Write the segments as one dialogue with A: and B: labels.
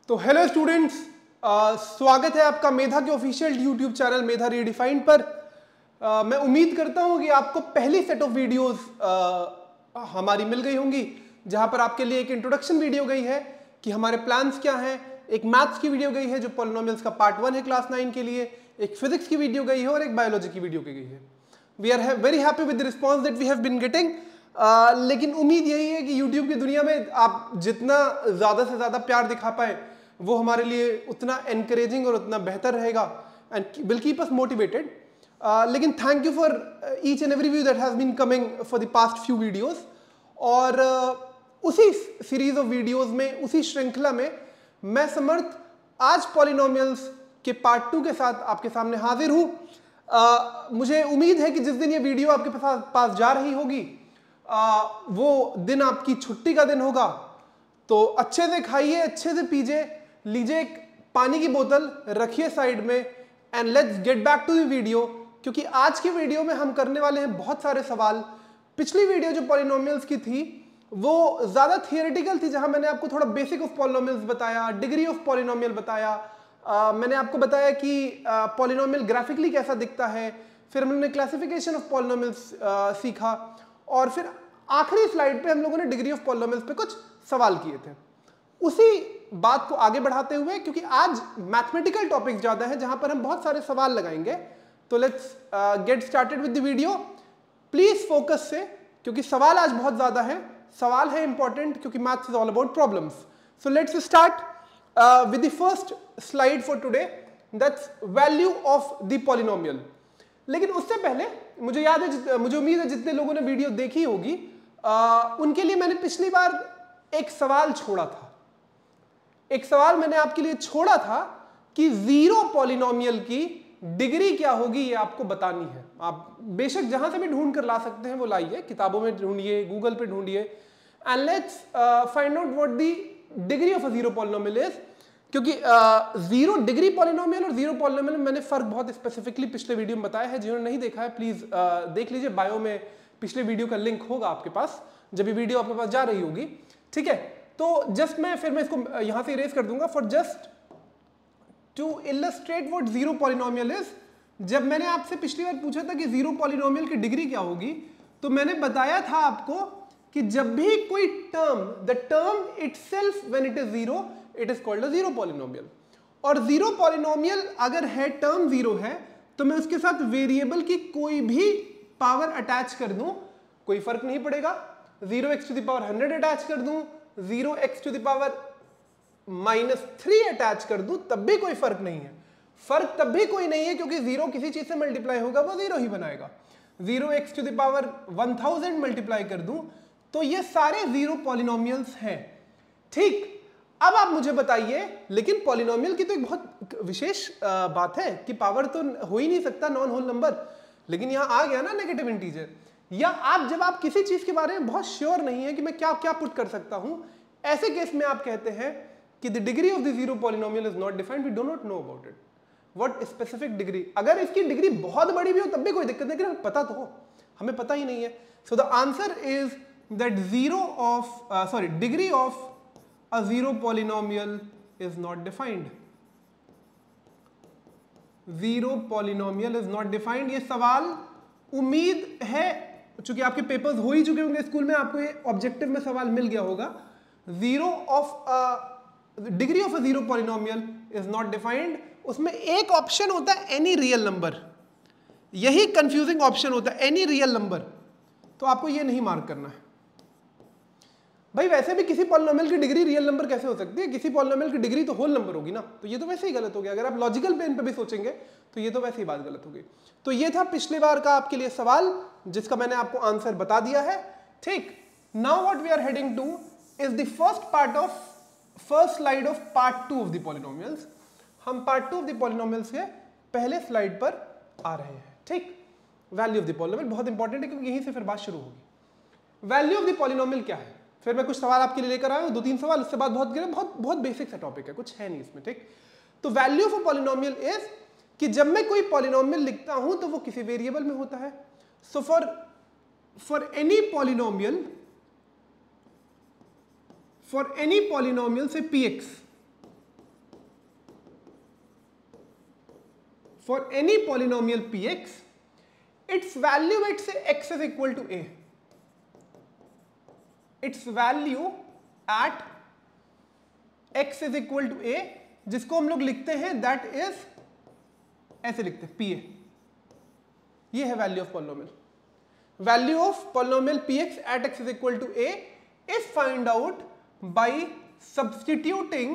A: तो hello students, स्वागत है आपका मेधा के official YouTube channel Medha redefined पर। मैं उम्मीद करता हूं कि आपको पहली सेट ऑफ वीडियोस हमारी मिल गई होंगी, जहां पर आपके लिए एक इंट्रोडक्शन वीडियो गई है कि हमारे प्लान्स क्या हैं, एक मैथ्स की वीडियो गई है जो पॉलिनोमियल्स का पार्ट 1 है क्लास 9 के लिए, एक फिजिक्स की वीडियो गई है और एक बायोलॉजी की वीडियो गई है। We are very happy with the response that we have been getting. लेकिन उम्मीद यही है कि यूट्यूब की दुनिया में आप जितना ज़्यादा से ज़्यादा प्यार दिखा पाए वो हमारे लिए उतना एनकरेजिंग और उतना बेहतर रहेगा and will keep us motivated. लेकिन thank you for each and every view that has been coming for the past few videos. और उसी सीरीज ऑफ वीडियोस में, उसी श्रृंखला में मैं समर्थ आज पॉलिनोमियल्स के पार्ट 2 के साथ आपके सामने हाजिर हूँ। मुझे उम्मीद है कि जिस दिन ये वीडियो आपके पास जा रही होगी वो दिन आपकी छुट्टी का दिन होगा। तो अच्छे से खाइए, अच्छे से पीजिए, लीजिए एक पानी की बोतल, रखिए साइड में and let's get back to the video. क्योंकि आज की वीडियो में हम करने वाले हैं बहुत सारे सवाल। पिछली वीडियो जो पॉलिनोमियल्स की थी वो ज़्यादा थियोरेटिकल थी, जहां मैंने आपको थोड़ा बेसिक ऑफ पॉलिनोमियल्स बताया, डिग्री ऑफ पॉलिनोमियल बताया, मैंने आपको बताया कि पॉलिनोमियल ग्राफिकली कैसा दिखता है, फिर हमने क्लासिफिकेशन ऑफ पॉलिनोमियल्स सीखा और फिर आखिरी स्लाइड पे हम लोगों ने डिग्री ऑफ पॉलिनोमियल्स पे कुछ सवाल किए थे। उसी बात को आगे बढ़ाते हुए, क्योंकि आज मैथमेटिकल टॉपिक्स ज्यादा है जहां पर हम बहुत सारे सवाल लगाएंगे, तो let's get started with the video. Please focus से, क्योंकि सवाल आज बहुत ज्यादा है, सवाल है इंपॉर्टेंट, क्योंकि maths is all about problems. So let's start with the first slide for today, that's value of the polynomial. लेकिन उससे पहले मुझे याद है, मुझे उम्मीद है जितने लोगों ने वीडियो देखी होगी उनके लिए मैंने पिछली बार एक सवाल छोड़ा था। एक सवाल मैंने आपके लिए छोड़ा था कि जीरो पॉलिनोमियल की डिग्री क्या होगी, ये आपको बतानी है। आप बेशक जहां से भी ढूंढ कर ला सकते हैं वो लाइए, किताबों में ढूंढिए, गूगल पे ढूंढिए and let's find out what the degree of a zero polynomial is. क्योंकि जीरो डिग्री पॉलिनोमियल और जीरो पॉलिनोमियल में मैंने फर्क बहुत स्पेसिफिकली पिछले वीडियो में बताया है। जिन्होंने नहीं देखा है प्लीज देख लीजिए, बायो में पिछले वीडियो का लिंक होगा आपके पास जब ये वीडियो आपके पास जा रही होगी, ठीक है। तो जस्ट मैं इसको यहां से इरेज कर दूंगा for just to illustrate what zero polynomial is. जब मैंने आपसे पिछली बार पूछा था कि जीरो पॉलिनोमियल की डिग्री क्या होगी, तो मैंने बताया था आपको कि जब भी कोई term, the term itself when it is zero, it is called a zero polynomial. और जीरो पॉलिनोमियल अगर है, टर्म जीरो है, तो मैं उसके साथ वेरिएबल की कोई भी पावर अटैच कर दूं, कोई फर्क नहीं पड़ेगा। 0x to the power 100 attach कर दूं, 0x to the power -3 attach कर दूं, तब भी कोई फर्क नहीं है। फर्क तब भी कोई नहीं है क्योंकि जीरो किसी चीज से मल्टीप्लाई होगा वो जीरो ही बनाएगा। 0x to the power 1000 multiply कर दूं तो ये सारे जीरो पॉलिनोमियल्स हैं, ठीक। अब आप मुझे बताइए, लेकिन पॉलिनोमियल की तो एक बहुत विशेष बात है कि पावर तो हो ही नहीं सकता नॉन होल नंबर, लेकिन यहां आ गया ना नेगेटिव इंटीजर। या जब आप किसी चीज के बारे में बहुत श्योर नहीं है कि मैं क्या क्या पुट कर सकता हूं, ऐसे केस में आप कहते हैं कि the degree of the zero polynomial is not defined, we do not know about it what specific degree. अगर इसकी डिग्री बहुत बड़ी भी हो तब भी कोई दिक्कत नहीं, लेकिन हमें पता तो हो, हमें पता ही नहीं है। So the answer is that degree of a zero polynomial is not defined. Zero polynomial is not defined। ये सवाल उम्मीद है, चूंकि आपके पेपर्स हो ही चुके होंगे स्कूल में, आपको ये ऑब्जेक्टिव में सवाल मिल गया होगा। Degree of a zero polynomial is not defined. उसमें एक ऑप्शन होता है एनी रियल नंबर, यही कंफ्यूजिंग ऑप्शन होता है, एनी रियल नंबर। तो आपको ये नहीं मार्क करना है भाई। वैसे भी किसी पॉलिनोमियल की डिग्री रियल नंबर कैसे हो सकती है? किसी पॉलिनोमियल की डिग्री तो होल नंबर होगी ना, तो ये तो वैसे ही गलत हो गया। अगर आप लॉजिकल प्लेन पे भी सोचेंगे तो ये तो वैसे ही बात गलत हो गई। तो ये था पिछली बार का आपके लिए सवाल, जिसका मैंने आपको आंसर बता दिया है, ठीक। Now what we are heading to is the first slide of part 2 of the polynomials. हम पार्ट 2 ऑफ द पॉलिनोमियल्स के पहले स्लाइड पर आ रहे हैं, ठीक। वैल्यू ऑफ द पॉलिनोमियल बहुत इंपॉर्टेंट है, क्योंकि यहीं से फिर बात शुरू होगी। वैल्यू ऑफ द पॉलिनोमियल क्या है? फिर मैं कुछ सवाल आपके लिए लेकर आया हूं, 2-3 सवाल, उससे बाद बहुत बेसिक सा टॉपिक है, कुछ है नहीं इसमें, ठीक। तो value of a polynomial is कि जब मैं कोई पॉलिनोमियल लिखता हूं तो वो किसी वेरिएबल में होता है। So for any polynomial say px, for any polynomial px, its value at say x is equal to a, its value at x is equal to a, जिसको हम लोग लिखते हैं दैट इज, ऐसे लिखते हैं pa, ये है value of polynomial. Value of polynomial px at x is equal to a is find out by substituting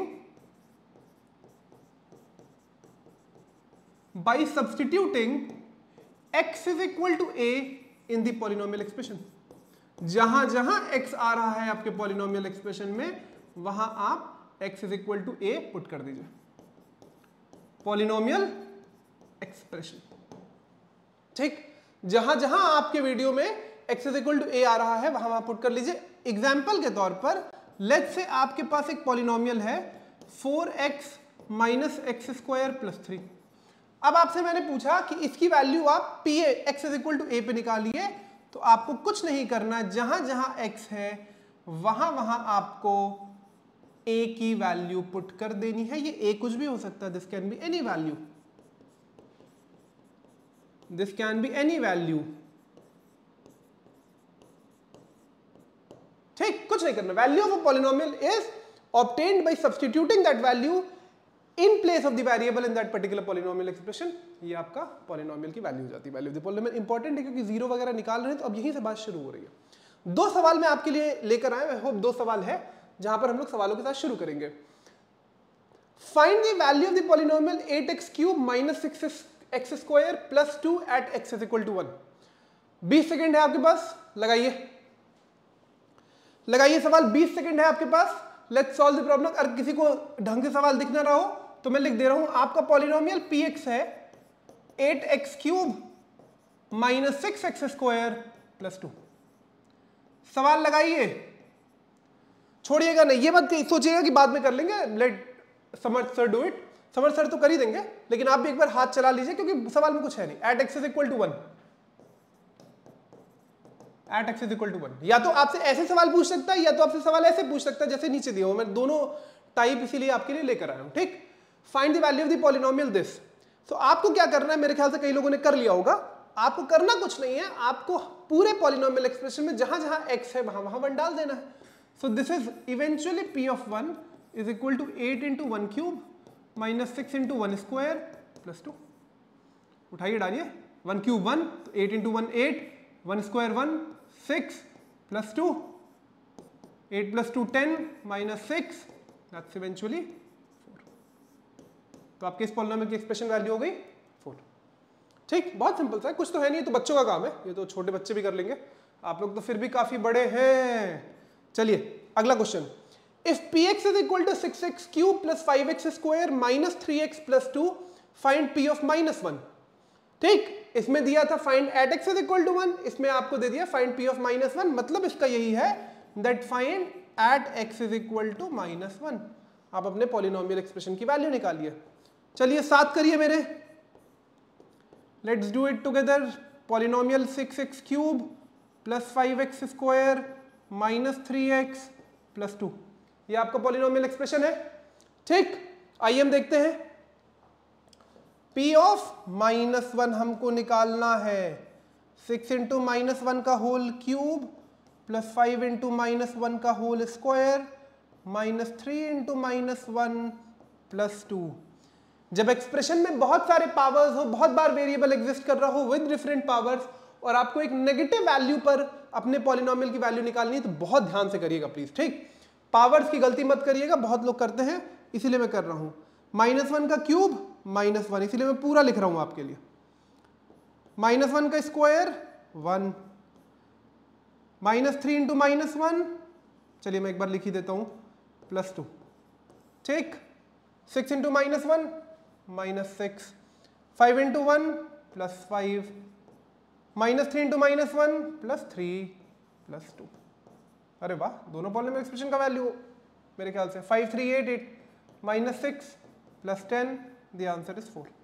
A: x is equal to a in the polynomial expression. जहां जहां x आ रहा है आपके पॉलिनोमियल एक्सप्रेशन में, वहां आप x is equal to a put कर दीजिए. पॉलिनोमियल एक्सप्रेशन, ठीक, जहां जहां आपके वीडियो में x is equal to a आ रहा है वहां आप पुट कर लीजिए. एग्जाम्पल के तौर पर लेट्स से आपके पास एक पॉलिनोमियल है 4x minus x square plus 3. अब आपसे मैंने पूछा कि इसकी वैल्यू आप pa x is equal to a पे निकालिए, तो आपको कुछ नहीं करना है, जहां जहां x है वहां वहां आपको a की वैल्यू पुट कर देनी है. ये a कुछ भी हो सकता है, this can be any value, this can be any value, ठीक, कुछ नहीं करना. Value of a polynomial is obtained by substituting that value in place of the variable in that particular polynomial expression. ये आपका पॉलिनोमियल की value हो जाती है. Value of the polynomial important है क्योंकि जीरो वगैरह निकाल रहे हैं, तो अब यहीं से बात शुरू हो रही है. दो सवाल मैं आपके लिए लेकर आया, आई होप दो सवाल है जहां पर हम लोग सवालों के साथ शुरू करेंगे. Find the value of the polynomial 8x cube minus 6x square plus 2 at x is equal to 1. 20 second है आपके पास, लगाइए सवाल. 20 सेकेंड है आपके पास. Let's solve the problem. अगर किसी को ढंग से सवाल दिख ना रहा हो तो मैं लिख दे रहा हूं. आपका पॉलिनोमियल px है 8x cube minus 6x square plus 2. सवाल लगाइए, छोड़िएगा नहीं. ये मत सोचिएगा कि बाद में कर लेंगे, let Samarth sir do it. Samarth sir तो कर ही देंगे, लेकिन आप भी एक बार हाथ चला लीजिए क्योंकि सवाल में कुछ है नहीं. At x is equal to 1, at x is equal to 1. या तो आपसे ऐसे सवाल पूछ सकता है या तो आपसे सवाल ऐसे पूछ सकता है जैसे नीचे दिया हो. मैं दोनों टाइप इसीलिए आपके लिए लेकर आया हूं, ठीक. Find the value of the polynomial this. तो आपको क्या करना है, मेरे ख्याल से कई लोगों ने कर लिया होगा. आपको करना कुछ नहीं है, आपको पूरे पॉलिनोमियल एक्सप्रेशन में जहां जहां x है वहां वहां 1 डाल देना है. So this is eventually p of 1 is equal to 8 into 1 cube minus 6 into 1 square plus 2. उठाइए डालिए. 1 cube 1, 8 into 1 8, 1 square 1, 6 plus 2, 8 plus 2 10 minus 6, that's eventually 4. तो आपके इस पॉलिनोमियल की एक्सप्रेशन वैल्यू हो गई 4. ठीक, बहुत सिंपल सा है, कुछ तो है नहीं, तो बच्चों का काम है, ये तो छोटे बच्चे भी कर लेंगे. आप लोग तो फिर भी काफी बड़े हैं. चलिए अगला question. If px is equal to 6x cube plus 5x square minus 3x plus 2, find p of minus 1. ठीक, इसमें दिया था find at x is equal to 1, इसमें आपको दे दिया फाइंड p ऑफ माइनस 1. मतलब इसका यही है that find at x is equal to minus 1. आप अपने पॉलिनोमियल एक्सप्रेशन की वैल्यू निकालिए. चलिए साथ करिए मेरे. Let's do it together. Polynomial 6x cube plus 5x square minus 3x plus 2, ये आपका पॉलिनोमियल एक्सप्रेशन है. ठीक, आइए हम देखते हैं. p ऑफ माइनस 1 हमको निकालना है. 6 इंटू माइनस 1 का whole cube plus 5 into minus 1 का whole square minus 3 into minus 1 plus 2. जब एक्सप्रेशन में बहुत सारे पावर्स हो, बहुत बार वेरिएबल एग्जिस्ट कर रहा हो विद डिफरेंट पावर्स, और आपको एक नेगेटिव वैल्यू पर अपने पॉलिनोमियल की वैल्यू निकालनी है, तो बहुत ध्यान से करिएगा प्लीज. ठीक, पावर्स की गलती मत करिएगा, बहुत लोग करते हैं, इसीलिए मैं कर रहा हूं. माइनस 1 का क्यूब माइनस 1, इसीलिए मैं पूरा लिख रहा हूं आपके लिए. माइनस 1 का स्क्वायर 1, माइनस 3 इंटू माइनस 1, चलिए मैं एक बार लिख ही देता हूं, प्लस 2. ठीक, 6 into minus 1 minus 6, 5 into 1 plus 5, minus 3 into minus 1 plus 3 plus 2. अरे वाह, दोनों पॉलिनोमियल एक्सप्रेशन का वैल्यू मेरे ख्याल से 5 3 8 8 minus 6 plus 10, the answer is 4.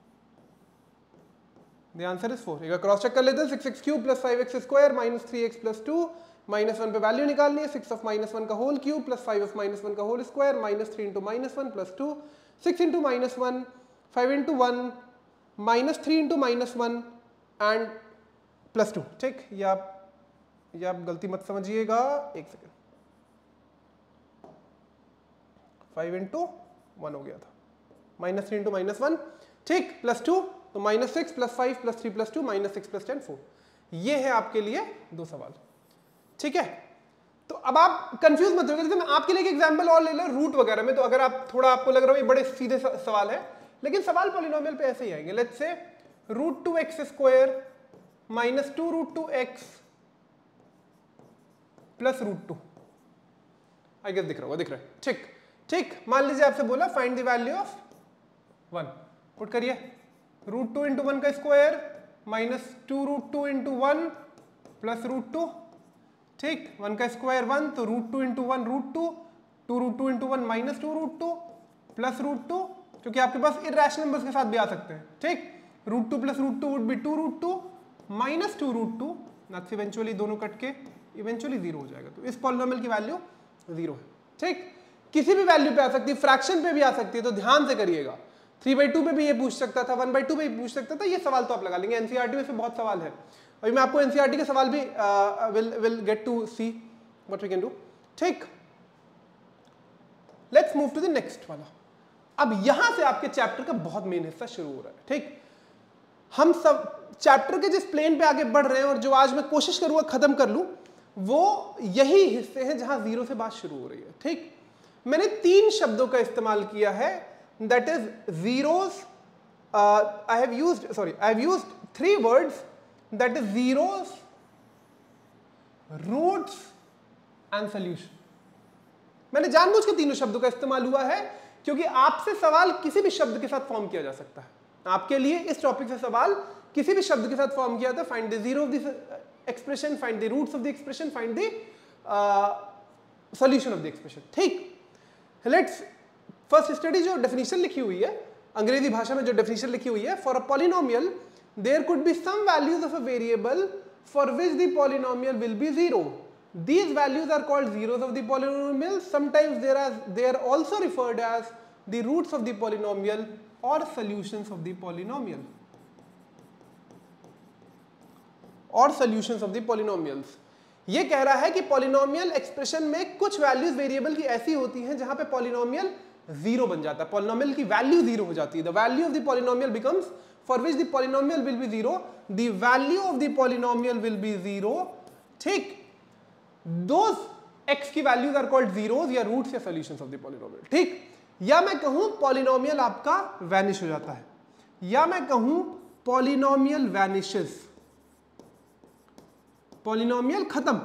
A: The answer is 4. एक क्रॉस चेक कर लेते हैं. 6x cube plus 5x square minus 3x plus 2, minus 1 पे वैल्यू निकालनी है. 6 ऑफ माइनस 1 का whole cube plus 5 of minus 1 का whole square minus 3 into minus 1 plus 2, 6 into minus 1, 5 into 1 -3 into -1 and +2। ठीक, ये आप गलती मत समझिएगा, एक सेकेंड, 5 इंटू 1 हो गया था, -3 इंटू -1, ठीक, +2, तो -6 + 5 + 3 + 2 -6 + 10 4। ये है आपके लिए 2 सवाल। ठीक है, तो अब आप कंफ्यूज मत होइए। जैसे मैं आपके लिए एक एग्जांपल और ले लो रूट वगैरह में, तो अगर आप थोड़ा आपको लग रहा हो ये बड़े सीधे सवाल है, लेकिन सवाल पॉलिनोमियल पे ऐसे ही आएंगे। Let's say √2x² -2√2x + √2। I guess दिख रहा होगा, दिख रहा है, ठीक ठीक। मान लीजिए आपसे बोला find the value of 1, put करिए, √2 × 1 का स्क्वायर -2√2 × 1 + √2। ठीक, 1 का स्क्वायर 1, तो √2 × 1 √2, 2√2 × 1 -2√2 + √2, क्योंकि आपके पास इरैशनल नंबर्स के साथ भी आ सकते हैं। ठीक, √2 + √2 वुड बी 2√2 -2√2, नट्स इवेंचुअली दोनों कट के इवेंचुअली 0 हो जाएगा। तो इस पॉलिनोमियल की वैल्यू 0 है। ठीक, किसी भी वैल्यू पे आ सकती है, फ्रैक्शन पे भी आ सकती है, तो ध्यान से करिएगा। 3/2 पे भी ये पूछ सकता था, 1/2 पे भी पूछ सकता था। ये सवाल तो आप लगा लेंगे, एनसीईआरटी में से बहुत सवाल है। अभी मैं आपको एनसीईआरटी के सवाल भी will get to see what we can do. ठीक, let's move to the next वाला। अब यहां से आपके चैप्टर का बहुत मेन हिस्सा शुरू हो रहा है। ठीक, हम सब चैप्टर के जिस प्लेन पे आगे बढ़ रहे हैं और जो आज मैं कोशिश करूंगा खत्म कर लूं, वो यही हिस्से हैं जहां 0 से बात शुरू हो रही है। ठीक, मैंने 3 शब्दों का इस्तेमाल किया है, that is zeros. I have used 3 words, that is zeros, roots and solution. मैंने जानबूझ के तीनों शब्दों का इस्तेमाल हुआ है क्योंकि आपसे सवाल किसी भी शब्द के साथ फॉर्म किया जा सकता है। आपके लिए इस टॉपिक से सवाल किसी भी शब्द के साथ फॉर्म किया था, find the zero of the expression, find the roots of the expression, find the solution of the expression. ठीक, लेट्स फर्स्ट स्टडी जो डेफिनेशन लिखी हुई है अंग्रेजी भाषा में, जो डेफिनेशन लिखी हुई है, for a polynomial there could be some values of a variable for which the polynomial will be 0. These values are called zeros of the polynomial. Sometimes they are also referred as the roots of the polynomial or solutions of the polynomial or solutions of the polynomials. ये कह रहा है कि polynomial expression में कुछ values variable की ऐसी होती हैं जहां पे पॉलिनोमियल 0 बन जाता है, पॉलिनोमियल की वैल्यू 0 हो जाती है। The value of the polynomial becomes for which the polynomial will be 0, the value of the polynomial will be 0। ठीक, Those x की वैल्यूज आर कॉल्ड जीरोस या रूट्स या सॉल्यूशंस ऑफ द पॉलिनोमियल। ठीक, या मैं कहूं पॉलिनोमियल आपका vanish हो जाता है, या मैं कहूं पॉलिनोमियल वैनिशेस, पॉलिनोमियल खत्म,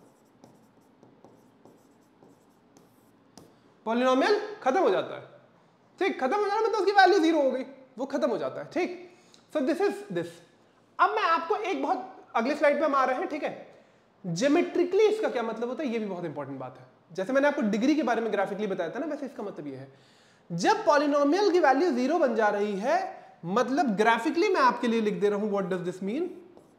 A: पॉलिनोमियल खत्म हो जाता है। ठीक, खत्म हो जाना मतलब उसकी वैल्यू 0 हो गई, वो खत्म हो जाता है। ठीक, सो दिस इज दिस। अब मैं आपको एक बहुत अगले स्लाइड पे हम आ रहे हैं। ठीक है, ज्योमेट्रिकली इसका क्या मतलब होता है, ये भी बहुत इंपॉर्टेंट बात है। जैसे मैंने आपको डिग्री के बारे में ग्राफिकली बताया था ना, वैसे इसका मतलब ये है जब पॉलिनोमियल की वैल्यू 0 बन जा रही है, मतलब ग्राफिकली मैं आपके लिए लिख दे रहा हूं, what does this mean.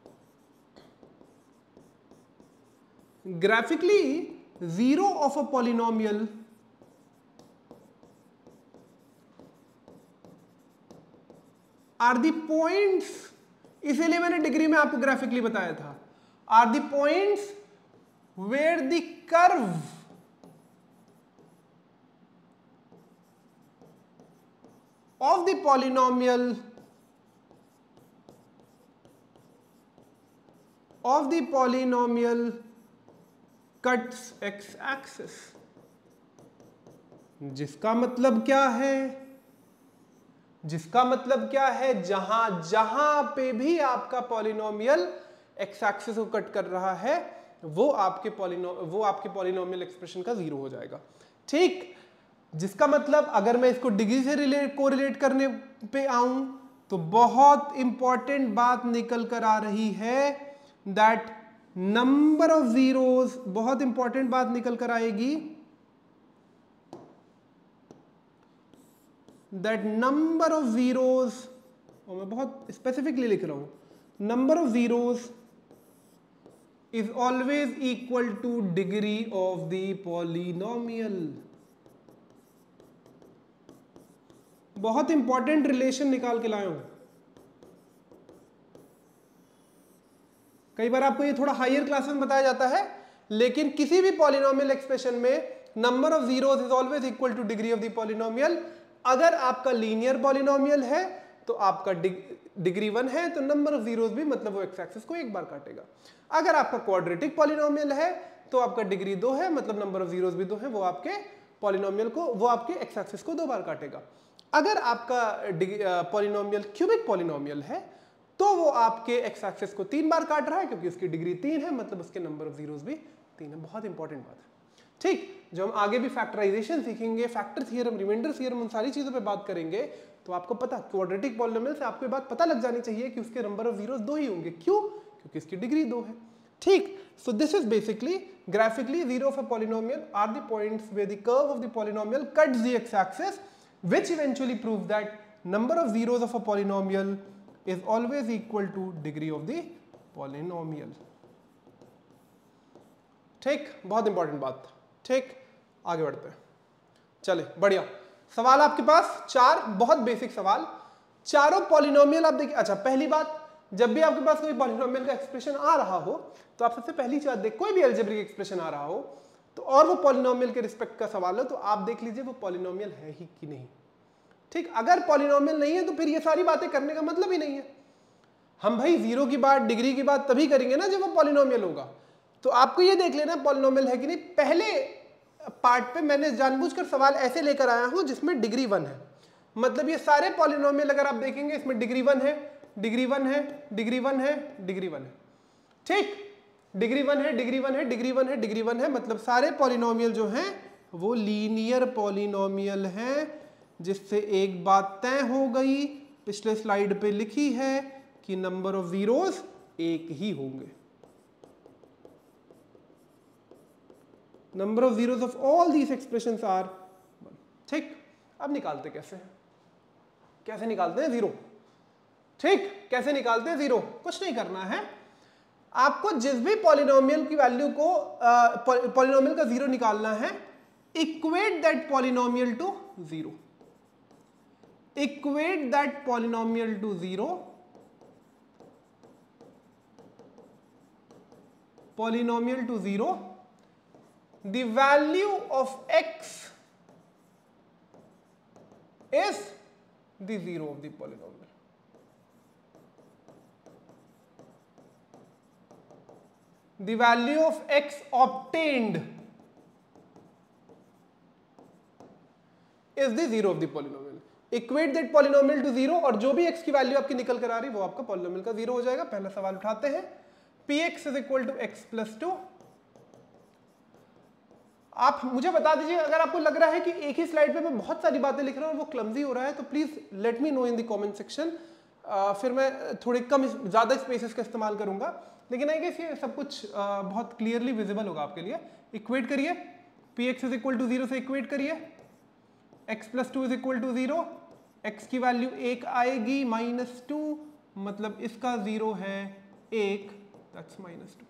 A: Graphically 0 of a polynomial are the points, इसीलिए मैंने डिग्री में आपको ग्राफिकली बताया था, are the points where the curve of the polynomial cuts x-axis। जिसका मतलब क्या है, जिसका मतलब क्या है, जहां जहां पे भी आपका पॉलिनोमियल एक्स एक्सिस को कट कर रहा है वो आपके पॉलिनोमियल एक्सप्रेशन का 0 हो जाएगा। ठीक, जिसका मतलब अगर मैं इसको डिग्री से कोरिलेट करने पे आऊं तो बहुत इंपॉर्टेंट बात निकल कर आ रही है, दैट नंबर ऑफ जीरोस, बहुत इंपॉर्टेंट बात निकल कर आएगी, दैट नंबर ऑफ जीरोस, और मैं बहुत स्पेसिफिकली लिख रहा हूं, number of zeros is always equal to degree of the polynomial। बहुत इंपॉर्टेंट रिलेशन निकाल के लाया हूं, कई बार आपको ये थोड़ा हायर क्लास में बताया जाता है, लेकिन किसी भी पॉलिनोमियल एक्सप्रेशन में number of zeros is always equal to degree of the polynomial. अगर आपका लीनियर पॉलिनोमियल है तो आपका डिग्री 1 है, तो नंबर ऑफ जीरोस भी मतलब वो एक्स एक्सिस को एक बार काटेगा। अगर आपका क्वाड्रेटिक पॉलिनोमियल है तो आपका डिग्री 2 है, मतलब नंबर ऑफ जीरोस भी 2 है, वो आपके पॉलिनोमियल को, वो आपके एक्स एक्सिस को 2 बार काटेगा। अगर आपका पॉलिनोमियल क्यूबिक पॉलिनोमियल है तो वो आपके एक्स एक्सिस को 3 बार काट रहा है, क्योंकि उसकी डिग्री 3 है, मतलब उसके नंबर ऑफ जीरोस भी 3 है। बहुत इंपॉर्टेंट बात है। ठीक, जो हम आगे भी फैक्टराइजेशन सीखेंगे, फैक्टर थ्योरम, रिमाइंडर थ्योरम, उन सारी चीजों पे बात करेंगे, तो आपको पता क्वाड्रेटिक पॉलिनोमियल से आपको ये बात पता लग जानी चाहिए कि उसके नंबर ऑफ जीरोस 2 ही होंगे। क्यों? क्योंकि इसकी डिग्री 2 है। ठीक, so this is basically graphically zero of a polynomial are the points where the curve of the polynomial cuts the x-axis, which eventually proves that number of zeros of a polynomial is always equal to degree of the polynomial. ठीक, बहुत important बात। ठीक, आगे बढ़ते हैं। चले, बढ़िया। सवाल आपके पास 4 बहुत बेसिक सवाल, चारों पॉलिनोमियल आप देखिए। अच्छा, पहली बात, जब भी आपके पास कोई पॉलिनोमियल का एक्सप्रेशन आ रहा हो तो आप सबसे पहली चीज देख, कोई भी अलजेब्रिक एक्सप्रेशन आ रहा हो तो, और वो पॉलिनोमियल के रिस्पेक्ट का सवाल हो, तो आप देख लीजिए वो पॉलिनोमियल है ही कि नहीं। ठीक, अगर पॉलिनोमियल नहीं है तो फिर ये सारी बातें करने का मतलब ही नहीं है। हम भाई जीरो की बात, डिग्री की बात तभी करेंगे ना जब वो पॉलिनोमियल होगा। तो आपको ये देख लेना पॉलिनोमियल है कि नहीं। पहले पार्ट पे मैंने जानबूझकर सवाल ऐसे लेकर आया हूं जिसमें डिग्री 1 है, मतलब ये सारे पॉलिनोमियल अगर आप देखेंगे इसमें डिग्री 1 है, डिग्री 1 है, डिग्री 1 है, डिग्री 1 है। ठीक, डिग्री 1 है, डिग्री 1 है, डिग्री 1 है, डिग्री 1 है, मतलब सारे पॉलिनोमियल जो हैं वो लीनियर पॉलिनोमियल हैं, जिससे एक बात तय हो गई, पिछले स्लाइड पे लिखी है कि नंबर ऑफ जीरोस एक ही होंगे। Number of zeros of all these expressions are 1। ठीक, अब निकालते कैसे निकालते हैं जीरो। ठीक, कैसे निकालते हैं जीरो? कुछ नहीं करना है, आपको जिस भी पॉलिनोमियल की वैल्यू को पॉलिनोमियल का जीरो निकालना है, equate that polynomial to zero, equate that polynomial to zero, polynomial to zero, the value of x is the zero of the polynomial. The value of x obtained is the zero of the polynomial. Equate that polynomial to zero, और जो भी x की value आपकी निकल कर आ रही वो आपका पॉलिनोमियल का जीरो हो जाएगा। पहला सवाल उठाते हैं, px is equal to x plus 2। आप मुझे बता दीजिए, अगर आपको लग रहा है कि एक ही स्लाइड पे मैं बहुत सारी बातें लिख रहा हूं और वो क्लमजी हो रहा है, तो please let me know in the comment section. फिर मैं थोड़े कम ज्यादा स्पेसेस का इस्तेमाल करूंगा, लेकिन आई गेस ये सब कुछ बहुत क्लियरली विजिबल होगा आपके लिए। इक्वेट करिए, px इज इक्वल टू 0 से इक्वेट करिए, x plus 2 is equal to 0, x की वैल्यू 1 आएगी, -2, मतलब इसका 0 है 1, दैट्स -2।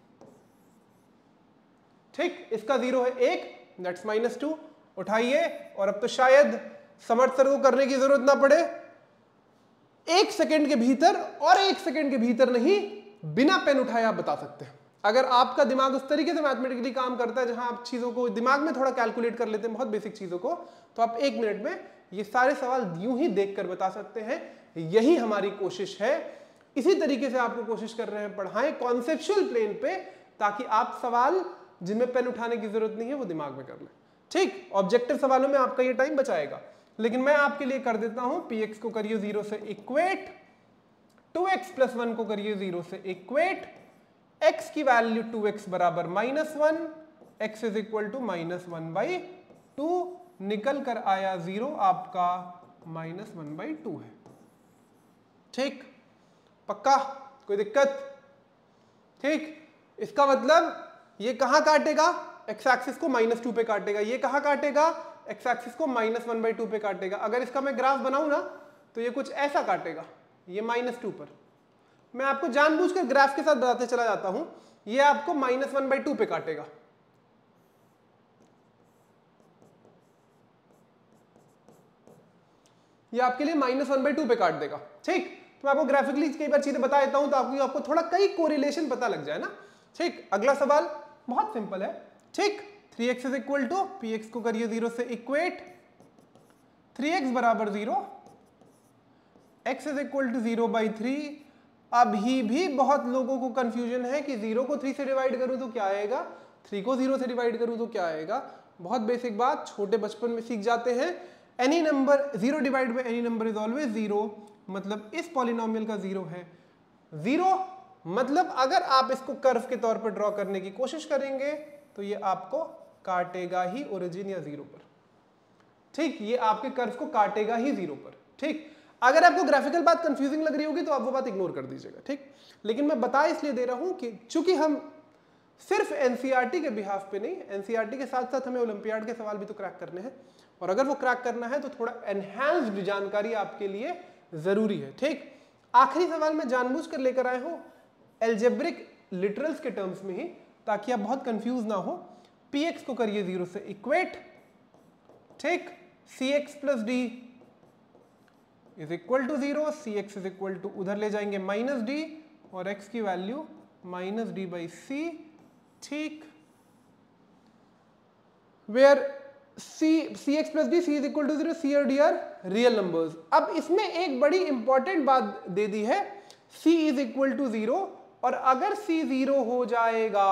A: ठीक, इसका 0 है 1, दैट्स -2। उठाइए, और अब तो शायद समर्थ सर को करने की जरूरत ना पड़े, 1 सेकेंड के भीतर, और 1 सेकेंड के भीतर नहीं, बिना पेन उठाए आप बता सकते हैं। अगर आपका दिमाग उस तरीके से मैथमेटिकली काम करता है जहां आप चीजों को दिमाग में थोड़ा कैलकुलेट कर लेते हैं, बहुत बेसिक चीजों को, तो आप 1 मिनट में ये सारे सवाल यूं ही देखकर बता सकते हैं। यही हमारी कोशिश है, इसी तरीके से आपको कोशिश कर रहे हैं पढ़ाएं कॉन्सेप्चुअल प्लेन पे, ताकि आप सवाल जिनमें पेन उठाने की जरूरत नहीं है वो दिमाग में कर लें। ठीक, ऑब्जेक्टिव सवालों में आपका ये टाइम बचाएगा। लेकिन मैं आपके लिए कर देता हूं, px को करिए 0 से इक्वेट, 2x प्लस 1 को करिए 0 से इक्वेट, x की वैल्यू 2x बराबर -1, x इज इक्वल टू -1/2, निकल कर आया 0, आपका -1/2 है। ठीक, पक्का, कोई दिक्कत? ठीक, इसका मतलब ये कहां काटेगा? x एक्सिस को -2 पे काटेगा। ये कहां काटेगा? x एक्सिस को -1/2 पे काटेगा। अगर इसका मैं ग्राफ बनाऊं ना तो ये कुछ ऐसा काटेगा, ये -2 पर। मैं आपको जानबूझकर ग्राफ के साथ बताते चला जाता हूं, ये आपको -1/2 पे काटेगा। ये आपके लिए -1/2 पे काट देगा। ठीक, तो मैं आपको ग्राफिकली कई बार चीजें बता देता हूं तो आपको थोड़ा कई कोरिलेशन पता लग जाए ना। ठीक, अगला सवाल बहुत सिंपल है। ठीक, 3x is equal to, px को करिए 0 से इक्वेट, 3x बराबर 0, x इज इक्वल टू 0/3। अभी भी बहुत लोगों को कंफ्यूजन है कि 0 को 3 से डिवाइड करूं तो क्या आएगा, 3 को 0 से डिवाइड करूं तो क्या आएगा। बहुत बेसिक बात, छोटे बचपन में सीख जाते हैं। Any number 0 divide by any number is always 0, मतलब इस पॉलिनोमियल का 0 है। 0 मतलब अगर आप इसको कर्व के तौर पर ड्रॉ करने की कोशिश करेंगे तो ये आपको काटेगा ही ओरिजिन या 0 पर। ठीक, ये आपके कर्व को काटेगा ही 0 पर। ठीक, अगर आपको ग्राफिकल बात कंफ्यूजिंग लग रही होगी तो आप वो बात इग्नोर कर दीजिएगा। ठीक, लेकिन मैं बता इसलिए दे रहा हूं कि चूंकि हम सिर्फ एनसीईआरटी के बिहाफ पे नहीं, एनसीईआरटी के साथ साथ हमें ओलंपियाड के सवाल भी तो क्रैक करने हैं, और अगर वो क्रैक करना है तो थोड़ा एनहांस्ड जानकारी आपके लिए जरूरी है। ठीक, आखिरी सवाल मैं जानबूझकर लेकर आया हूं एल्जेब्रिक लिटरल्स के टर्म्स में ही, ताकि आप बहुत कंफ्यूज ना हो। px को करिए 0 से इक्वेट, ठीक, cx plus d is equal to 0, cx is equal to उधर ले जाएंगे माइनस डी और x की value minus d by c. ठीक, where cx plus d, c is equal to 0, c और d आर रियल नंबर्स। अब इसमें एक बड़ी इंपॉर्टेंट बात दे दी है, c इज इक्वल टू 0, और अगर c 0 हो जाएगा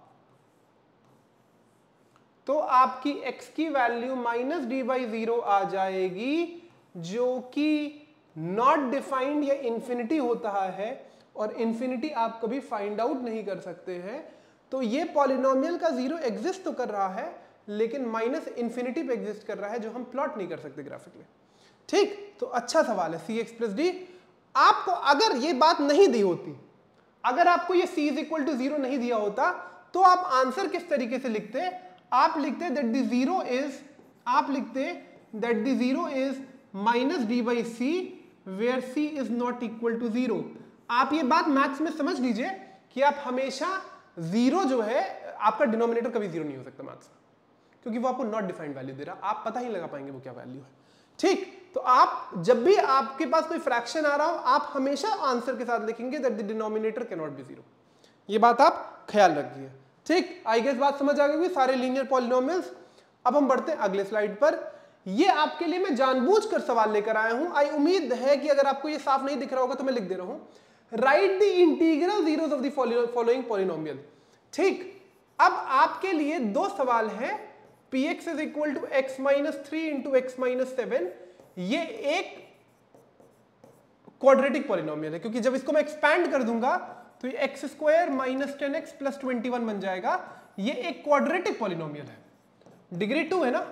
A: तो आपकी x की वैल्यू माइनस डी बाई 0 आ जाएगी, जो कि नॉट डिफाइंड या इंफिनिटी होता है, और इंफिनिटी आप कभी फाइंड आउट नहीं कर सकते हैं। तो ये पॉलिनोमियल का 0 एग्जिस्ट तो कर रहा है लेकिन माइनस इंफिनिटी पे एग्जिस्ट कर रहा है, जो हम प्लॉट नहीं कर सकते ग्राफिकली। ठीक, तो अच्छा सवाल है cx प्लस डी। आपको अगर ये बात नहीं दी होती, अगर आपको ये c इज इक्वल टू 0 नहीं दिया होता, तो आप आंसर किस तरीके से लिखते, आप लिखते दैट द 0 इज, आप लिखते that the 0 is minus d by c where c is not equal to 0। आप ये बात मैथ्स में समझ लीजिए कि आप हमेशा 0 जो है, आपका डिनोमिनेटर कभी 0 नहीं हो सकता मैथ्स में, क्योंकि वो आपको नॉट डिफाइंड वैल्यू दे रहा, आप पता ही लगा पाएंगे वो क्या वैल्यू है। ठीक, तो आप जब भी आपके पास कोई फ्रैक्शन आ रहा हो, आप हमेशा आंसर के साथ लिखेंगे that the denominator can not be 0। ये बात आप ख्याल रखिए। ठीक, आई गेस बात समझ आ गई सारे लीनियर पॉलिनोमियल्स। अब हम बढ़ते हैं अगले स्लाइड पर। ये आपके लिए मैं जानबूझकर सवाल लेकर आया हूं। आई उम्मीद है कि अगर आपको ये साफ नहीं दिख रहा होगा तो मैं लिख दे रहा हूं, write the integral zeros of the following polynomial. ठीक, अब आपके लिए दो सवाल हैं, px is equal to x minus 3 into x minus 7। ये एक क्वाड्रेटिक पॉलिनोमियल है, क्योंकि जब इसको मैं एक्सपैंड कर दूंगा तो ये x square minus 10x plus 21 बन जाएगा। ये एक क्वाड्रेटिक पॉलिनोमियल है, डिग्री 2 है ना,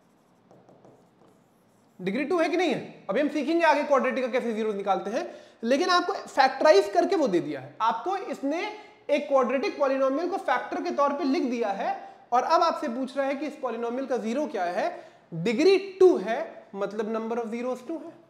A: डिग्री 2 है कि नहीं है। अभी हम सीखेंगे आगे क्वाड्रेटिक का कैसे जीरो निकालते हैं, लेकिन आपको फैक्टराइज करके वो दे दिया है, आपको इसने एक क्वाड्रेटिक पॉलिनोमियल को फैक्टर के तौर पे लिख दिया है, और अब आपसे पूछ रहा है कि इस पॉलिनोमियल का जीरो क्या है। डिग्री 2 है, मतलब नंबर ऑफ जीरोस 2 है,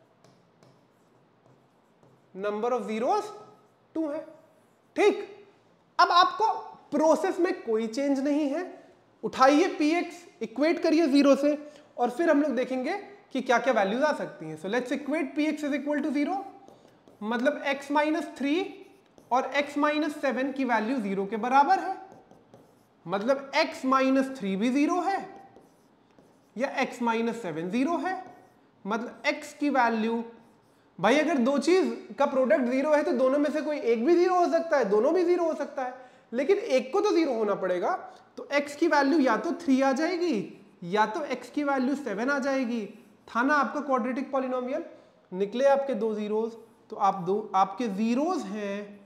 A: नंबर ऑफ जीरोस 2 है। ठीक, अब आपको प्रोसेस में कोई चेंज नहीं है। उठाइए px, इक्वेट करिए 0 से, और फिर हम लोग देखेंगे कि क्या क्या वैल्यूज आ सकती हैं। So let's equate px is equal to 0, मतलब x माइनस 3 और x माइनस 7 की वैल्यू 0 के बराबर है, मतलब x माइनस 3 भी 0 है या x माइनस 7 0 है, मतलब x की वैल्यू, भाई अगर दो चीज का प्रोडक्ट 0 है तो दोनों में से कोई एक भी 0 हो सकता है, दोनों भी 0 हो सकता है, लेकिन एक को तो 0 होना पड़ेगा। तो x की वैल्यू या तो 3 आ जाएगी या तो x की वैल्यू 7 आ जाएगी। था ना आपका क्वाड्रेटिक पॉलिनोमियल। निकले आपके दो जीरोस, तो आपके जीरोस हैं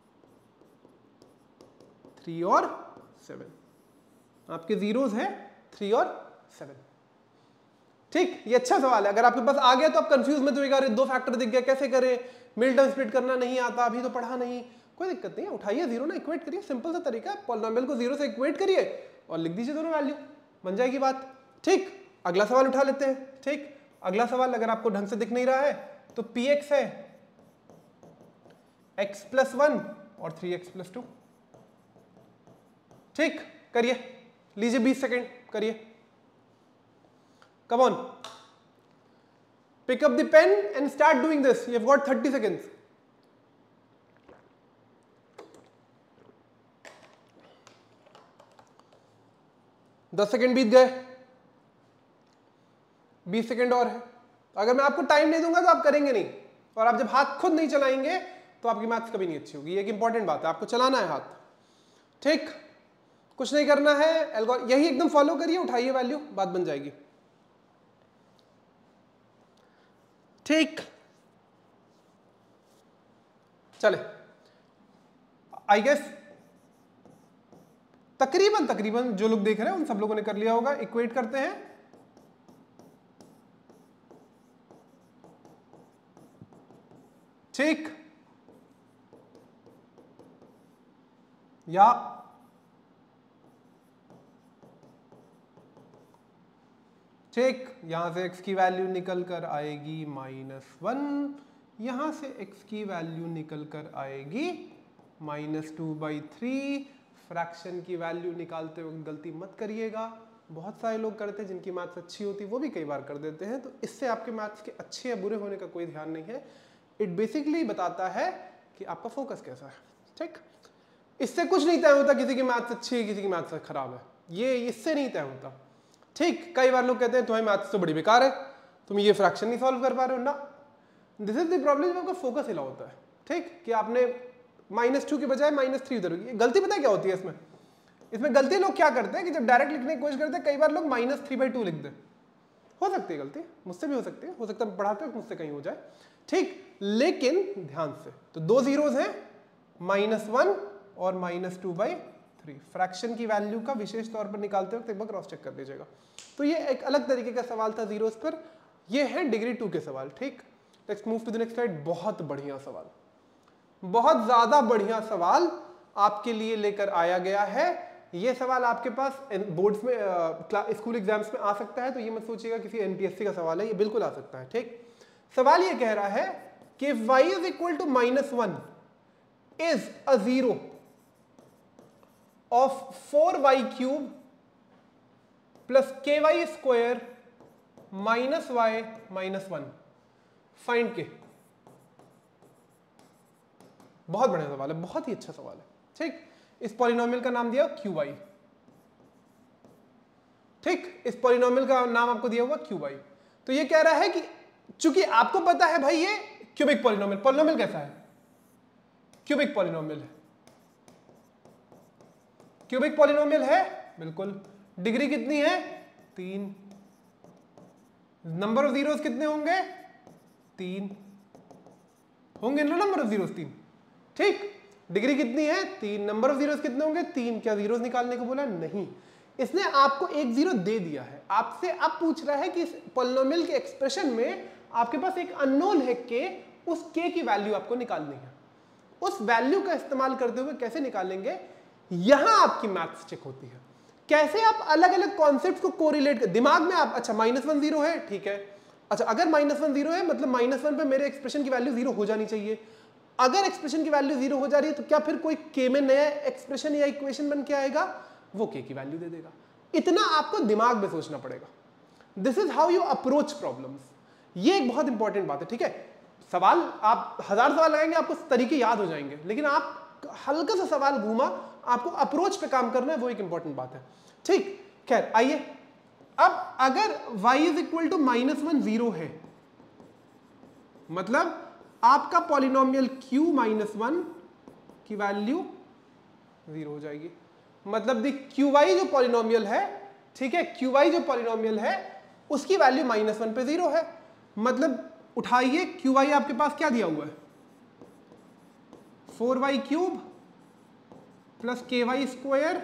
A: 3 और 7, आपके जीरोस हैं 3 और 7। ठीक, ये अच्छा सवाल है। अगर आपके पास आ गया तो आप कंफ्यूज मत होइएगा, अरे दो फैक्टर दिख गया कैसे करें, मिड टर्म स्प्लिट करना नहीं आता, अभी तो पढ़ा नहीं, कोई दिक्कत नहीं है। उठाइए 0 ना, इक्वेट करिए, सिंपल सा तरीका है, पॉलिनोमियल को 0 से इक्वेट करिए और लिख दीजिए दोनों वैल्यू, बन जाएगी बात। ठीक, अगला सवाल उठा लेते हैं। ठीक, अगला सवाल अगर आपको ढंग से दिख नहीं रहा है तो px है x प्लस 1 और 3x प्लस 2। ठीक, करिए, लीजिए 20 सेकेंड, करिए। Come on, pick up the pen and start doing this. You've got 30 seconds. 10 second बीत गए, 20 सेकंड और है। अगर मैं आपको टाइम नहीं दूंगा तो आप करेंगे नहीं, और आप जब हाथ खुद नहीं चलाएंगे तो आपकी मैथ्स कभी नहीं अच्छी होगी। ये एक इंपॉर्टेंट बात है, आपको चलाना है हाथ, ठीक, कुछ नहीं करना है, यही एकदम फॉलो करिए, उठाइए वैल्यू, बात बन जाएगी, ठीक। चले, आई गेस तकरीबन जो लोग देख रहे हैं उन सब लोगों ने कर लिया होगा। इक्वेट करते हैं, ठीक, या ठीक, यहां से x की वैल्यू निकल कर आएगी -1, यहां से x की वैल्यू निकल कर आएगी -2/3। फ्रैक्शन की वैल्यू निकालते वक्त गलती मत करिएगा, बहुत सारे लोग करते हैं जिनकी मैथ्स अच्छी होती, वो भी कई बार कर देते हैं, तो इससे आपके मैथ्स के अच्छे या बुरे होने का कोई ध्यान नहीं है। इट बेसिकली बताता है कि आपका फोकस कैसा है, ठीक। इससे कुछ नहीं तय होता किसी की मैथ्स अच्छी है किसी की मैथ्स खराब है, ये इससे नहीं तय होता, ठीक। कई बार लोग कहते हैं तुम्हारी मैथ्स तो बड़ी बेकार है, तुम ये फ्रैक्शन नहीं सॉल्व कर पा रहे हो ना, दिस इज द प्रॉब्लम जब आपका फोकस हिला होता है, ठीक, कि आपने -2 के बजाय -3 उधर होगी। गलती पता है क्या होती है इसमें गलती लोग क्या करते हैं कि जब डायरेक्ट लिखने की कोशिश करते हैं कई बार लोग -3/2 लिख दे, हो सकती है गलती, मुझसे भी हो सकती है, सकता है पढ़ाते वक्त मुझसे कहीं हो जाए, ठीक, लेकिन ध्यान से, तो 2 जीरोज हैं, -1 और -2/3। फ्रैक्शन की वैल्यू का विशेष तौर पर निकालते वक्त एक बार क्रॉस चेक कर लीजिएगा। तो ये एक अलग तरीके का सवाल था जीरोस पर, ये है डिग्री 2 के सवाल, ठीक। Let's move to the next slide. बहुत बढ़िया सवाल, बहुत ज्यादा बढ़िया सवाल आपके लिए लेकर आया गया है। ये सवाल आपके पास बोर्ड्स में स्कूल एग्जाम्स में आ सकता है, तो ये मत सोचिएगा किसी एनटीएससी का सवाल है, ये बिल्कुल आ सकता है, ठीक। सवाल ये कह रहा है कि y is equal to -1 is a zero of 4y³ plus ky² -y-1 find k. बहुत बढ़िया सवाल है, बहुत ही अच्छा सवाल है, ठीक। इस पॉलिनोमियल का नाम दिया qy, ठीक, इस पॉलिनोमियल का नाम आपको दिया हुआ qy। तो ये कह रहा है कि चूंकि आपको पता है भाई ये क्यूबिक पॉलिनोमियल कैसा है, क्यूबिक पॉलिनोमियल है, क्यूबिक पॉलिनोमियल है, बिल्कुल। डिग्री कितनी है 3, नंबर ऑफ जीरोस कितने होंगे 3 होंगे ना, नंबर ऑफ जीरोस 3, ठीक। डिग्री कितनी है 3, नंबर ऑफ जीरोस कितने होंगे 3। क्या जीरोस निकालने को बोला, नहीं, इसने आपको एक जीरो दे दिया है, आपसे अब पूछ रहा है कि इस पॉलिनोमियल के एक्सप्रेशन में आपके पास एक अननोन है के, उस के की वैल्यू आपको निकालनी है। उस वैल्यू का इस्तेमाल करते हुए कैसे निकालेंगे, यहां आपकी मैथ्स चेक होती है। कैसे आप अलग अलग कॉन्सेप्ट को कोरिलेट कर, दिमाग में आप, अच्छा -1 0 है, ठीक है, अच्छा अगर -1 0 है मतलब -1 पे मेरे एक्सप्रेशन की वैल्यू 0 हो जानी चाहिए। अगर एक्सप्रेशन की वैल्यू 0 हो जा रही है तो क्या फिर कोई के में नया एक्सप्रेशन या इक्वेशन बन के आएगा, वो के की वैल्यू दे देगा। इतना आपको दिमाग में सोचना पड़ेगा। This is how you approach problems. ये एक बहुत इंपॉर्टेंट बात है, ठीक है। सवाल आप 1000 सवाल लगाएंगे आपको तरीके याद हो जाएंगे, लेकिन आप हल्का सा सवाल घूमा, आपको अप्रोच पे काम करना है, वो एक इंपॉर्टेंट बात है, ठीक। खैर आइए, अब अगर y इज इक्वल टू -1 0 है, मतलब आपका पॉलिनोमियल q -1 की वैल्यू 0 हो जाएगी। मतलब दी qy जो पॉलिनोमियल है, ठीक है, qy जो पॉलिनोमियल है उसकी वैल्यू -1 पे 0 है। मतलब उठाइए, qy आपके पास क्या दिया हुआ है 4y³ प्लस ky²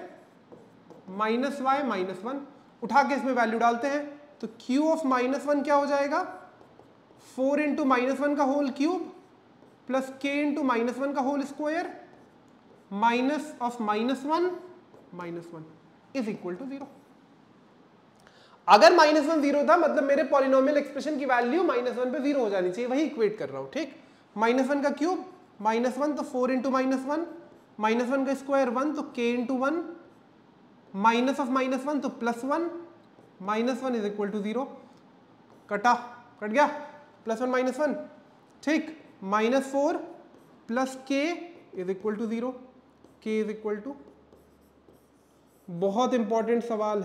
A: -y-1। उठा के इसमें वैल्यू डालते हैं तो q ऑफ -1 क्या हो जाएगा 4 इंटू -1 का whole cube plus k into -1 का whole square minus of -1 is equal to 0। अगर -1 0 था मतलब मेरे पॉलिनोमियल एक्सप्रेशन की वैल्यू -1 पे 0 हो जानी चाहिए, वही इक्वेट कर रहा हूं, ठीक। -1 का क्यूब -1 तो 4 इंटू -1 का स्क्वायर 1 तो k इंटू 1 माइनस ऑफ -1 तो +1 -1 इज इक्वल टू 0। कट गया +1 -1, ठीक। -4 plus k is equal to 0, k is equal to, बहुत इंपॉर्टेंट सवाल है,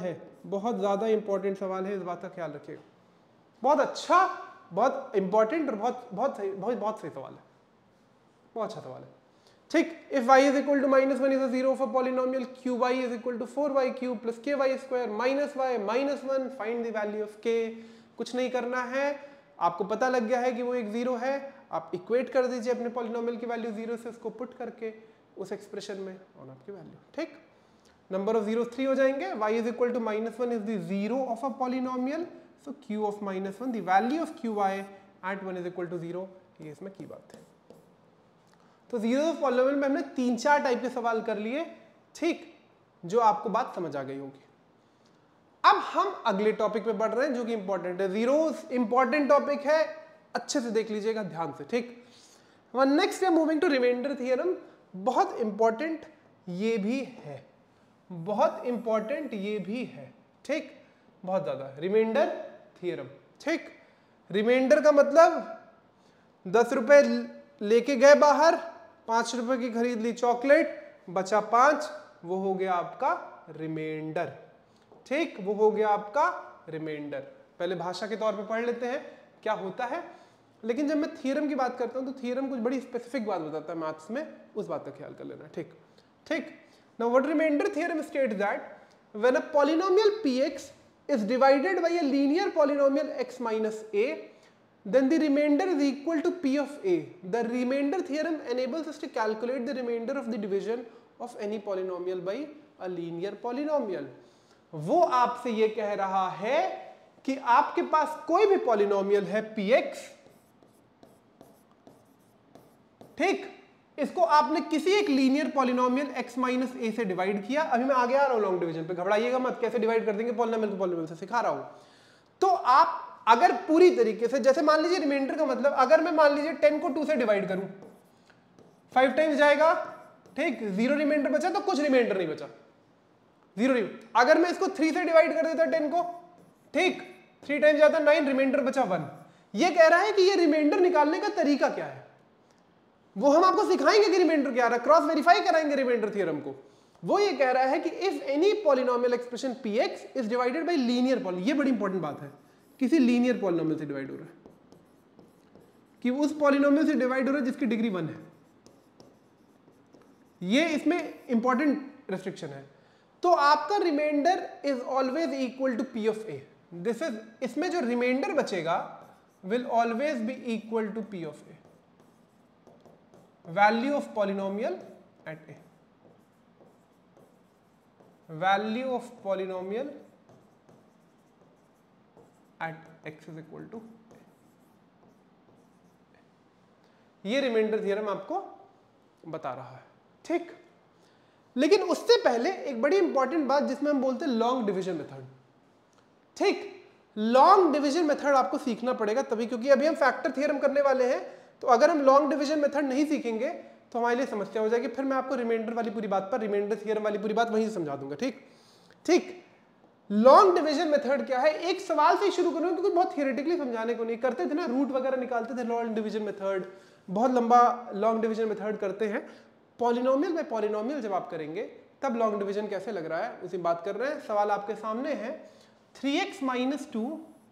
A: बहुत ज्यादा इंपॉर्टेंट सवाल है, इस बात का ख्याल रखिएगा। बहुत अच्छा, बहुत इंपॉर्टेंट और बहुत सही सवाल है, बहुत अच्छा सवाल है। ठीक, if y is equal to -1 is a zero of a polynomial qy is equal to 4y³ plus ky square minus y minus 1, find the value of k। कुछ नहीं करना है, आपको पता लग गया है कि वो एक जीरो है, आप इक्वेट कर दीजिए अपने पॉलिनोमियल की वैल्यू जीरो से, उसको पुट करके उस एक्सप्रेशन में और आपकी वैल्यू। ठीक, नंबर ऑफ जीरो 3 हो जाएंगे। y is equal to -1 is the zero of a polynomial, so q of -1 the value of qy at 1 is equal to 0। ये इसमें की बात है। तो जीरो ऑफ पॉलिनोमियल में हमने 3-4 टाइप के सवाल कर लिए, ठीक, जो आपको बात समझ आ गई होगी। अब हम अगले टॉपिक पे बढ़ रहे हैं जो कि इंपॉर्टेंट है। जीरोस इंपॉर्टेंट टॉपिक है, अच्छे से देख लीजिएगा ध्यान से। ठीक, नेक्स्ट है मूविंग टू रिमाइंडर थ्योरम। बहुत इंपॉर्टेंट ये भी है, बहुत इंपॉर्टेंट ये भी है। ठीक, बहुत ज्यादा। Remainder theorem. ठीक, रिमाइंडर का मतलब 10 रुपए लेके गए बाहर, 5 रुपए की खरीद ली चॉकलेट, बचा 5, वो हो गया आपका रिमाइंडर। ठीक, वो हो गया आपका रिमाइंडर। पहले भाषा के तौर पे पढ़ लेते हैं क्या होता है, लेकिन जब मैं थ्योरम की बात करता हूं तो थ्योरम कुछ बड़ी स्पेसिफिक बात बताता है मैथ्स में, उस बात का ख्याल कर लेना। ठीक ठीक, now what remainder theorem states that when a polynomial px is divided by a linear polynomial x minus a, then the remainder is equal to p of a. The remainder theorem enables us to calculate the remainder of the division of any polynomial by a linear polynomial. वो आपसे ये कह रहा है कि आपके पास कोई भी पॉलिनोमियल है px, ठीक, इसको आपने किसी एक linear polynomial x minus a से डिवाइड किया। अभी मैं आगे आ रहा हूं लॉन्ग डिवीजन पे, घबराइएगा मत, कैसे डिवाइड कर देंगे पॉलिनोमियल को पॉलिनोमियल से सिखा रहा हूं। तो आप अगर पूरी तरीके से, जैसे मान लीजिए रिमाइंडर का मतलब, अगर मैं मान लीजिए 10 को 2 से डिवाइड करूं, 5 टाइम्स जाएगा, ठीक, 0 रिमाइंडर बचा तो कुछ रिमाइंडर नहीं बचा, 0। अगर मैं इसको 3 से डिवाइड कर देता 10 को, ठीक, 3 टाइम्स जाता 9, रिमाइंडर बचा 1। ये कह रहा है कि ये रिमाइंडर निकालने का तरीका क्या है, वो हम आपको सिखाएंगे कि रिमाइंडर क्या है, क्रॉस वेरीफाई कराएंगे रिमाइंडर थ्योरम को। वो ये कह रहा है कि if any polynomial expression px is divided by linear polynomial, ये बड़ी इंपॉर्टेंट बात है, किसी लीनियर पॉलिनोमियल से डिवाइड हो रहा है, कि उस पॉलिनोमियल से डिवाइड हो रहा है जिसकी डिग्री 1 है, ये इसमें इंपॉर्टेंट रेस्ट्रिक्शन है। तो आपका remainder is always equal to p of a। This is, इसमें जो रिमाइंडर बचेगा will always be equal to p of a, value of polynomial at a, value of polynomial at x is equal to a। ये remainder theorem आपको बता रहा है। ठीक, लेकिन उससे पहले एक बड़ी इंपॉर्टेंट बात जिसमें हम बोलते हैं लॉन्ग डिवीजन मेथड। ठीक, लॉन्ग डिवीजन मेथड आपको सीखना पड़ेगा तभी, क्योंकि अभी हम फैक्टर थ्योरम करने वाले हैं, तो अगर हम लॉन्ग डिवीजन मेथड नहीं सीखेंगे तो हमारे लिए समस्या हो जाएगी। फिर मैं आपको रिमाइंडर वाली पूरी बात पर, रिमाइंडर थ्योरम वाली पूरी बात वहीं से समझा दूंगा। ठीक ठीक, लॉन्ग डिवीजन मेथड क्या है, एक सवाल से ही शुरू करूंगा क्योंकि बहुत थियोरेटिकली समझाने को नहीं करते थे ना, रूट वगैरह निकालते थे लॉन्ग डिवीजन मेथड, बहुत लंबा लॉन्ग डिवीजन मेथड करते हैं। पॉलिनोमियल में पॉलिनोमियल जब आप करेंगे तब लॉन्ग डिवीजन कैसे लग रहा है उसी बात कर रहे हैं। सवाल आपके सामने है, 3x minus 2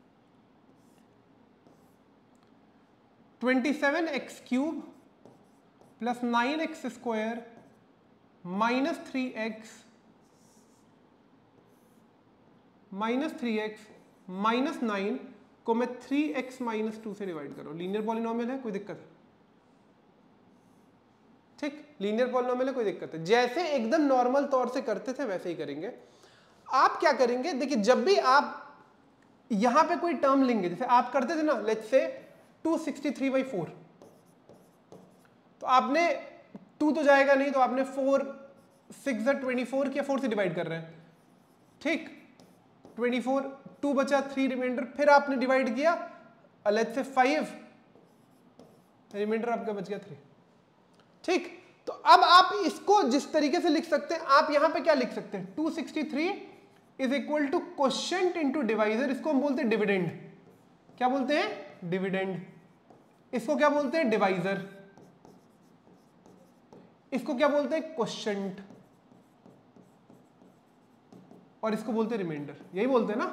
A: 27x cube plus 9x square minus 3x minus 9 को मैं 3x माइनस 2 से डिवाइड कर रहा हूं। लीनियर पॉलिनोमियल है, कोई दिक्कत है? ठीक, लीनियर पॉलिनोमियल है, कोई दिक्कत है? जैसे एकदम नॉर्मल तौर से करते थे वैसे ही करेंगे। आप क्या करेंगे, देखिए जब भी आप यहां पे कोई टर्म लेंगे, जैसे आप करते थे ना, लेट्स से 263/4, तो आपने 2 तो जाएगा नहीं, तो आपने 4 6 24 किया, 4 से डिवाइड कर रहे हैं। ठीक, 24, 2 बचा, 3 रिमाइंडर, फिर आपने डिवाइड किया, लेट्स से 5, रिमाइंडर आपका बच गया 3। ठीक, तो अब आप इसको जिस तरीके से लिख सकते हैं, आप यहां पे क्या लिख सकते हैं, 263 is equal to quotient into divisor, इसको हम बोलते हैं डिविडेंड। क्या बोलते हैं? डिविडेंड। इसको क्या बोलते हैं? डिवाइजर। इसको क्या बोलते हैं? क्वोशिएंट। और इसको बोलते हैं रिमाइंडर, यही बोलते हैं ना।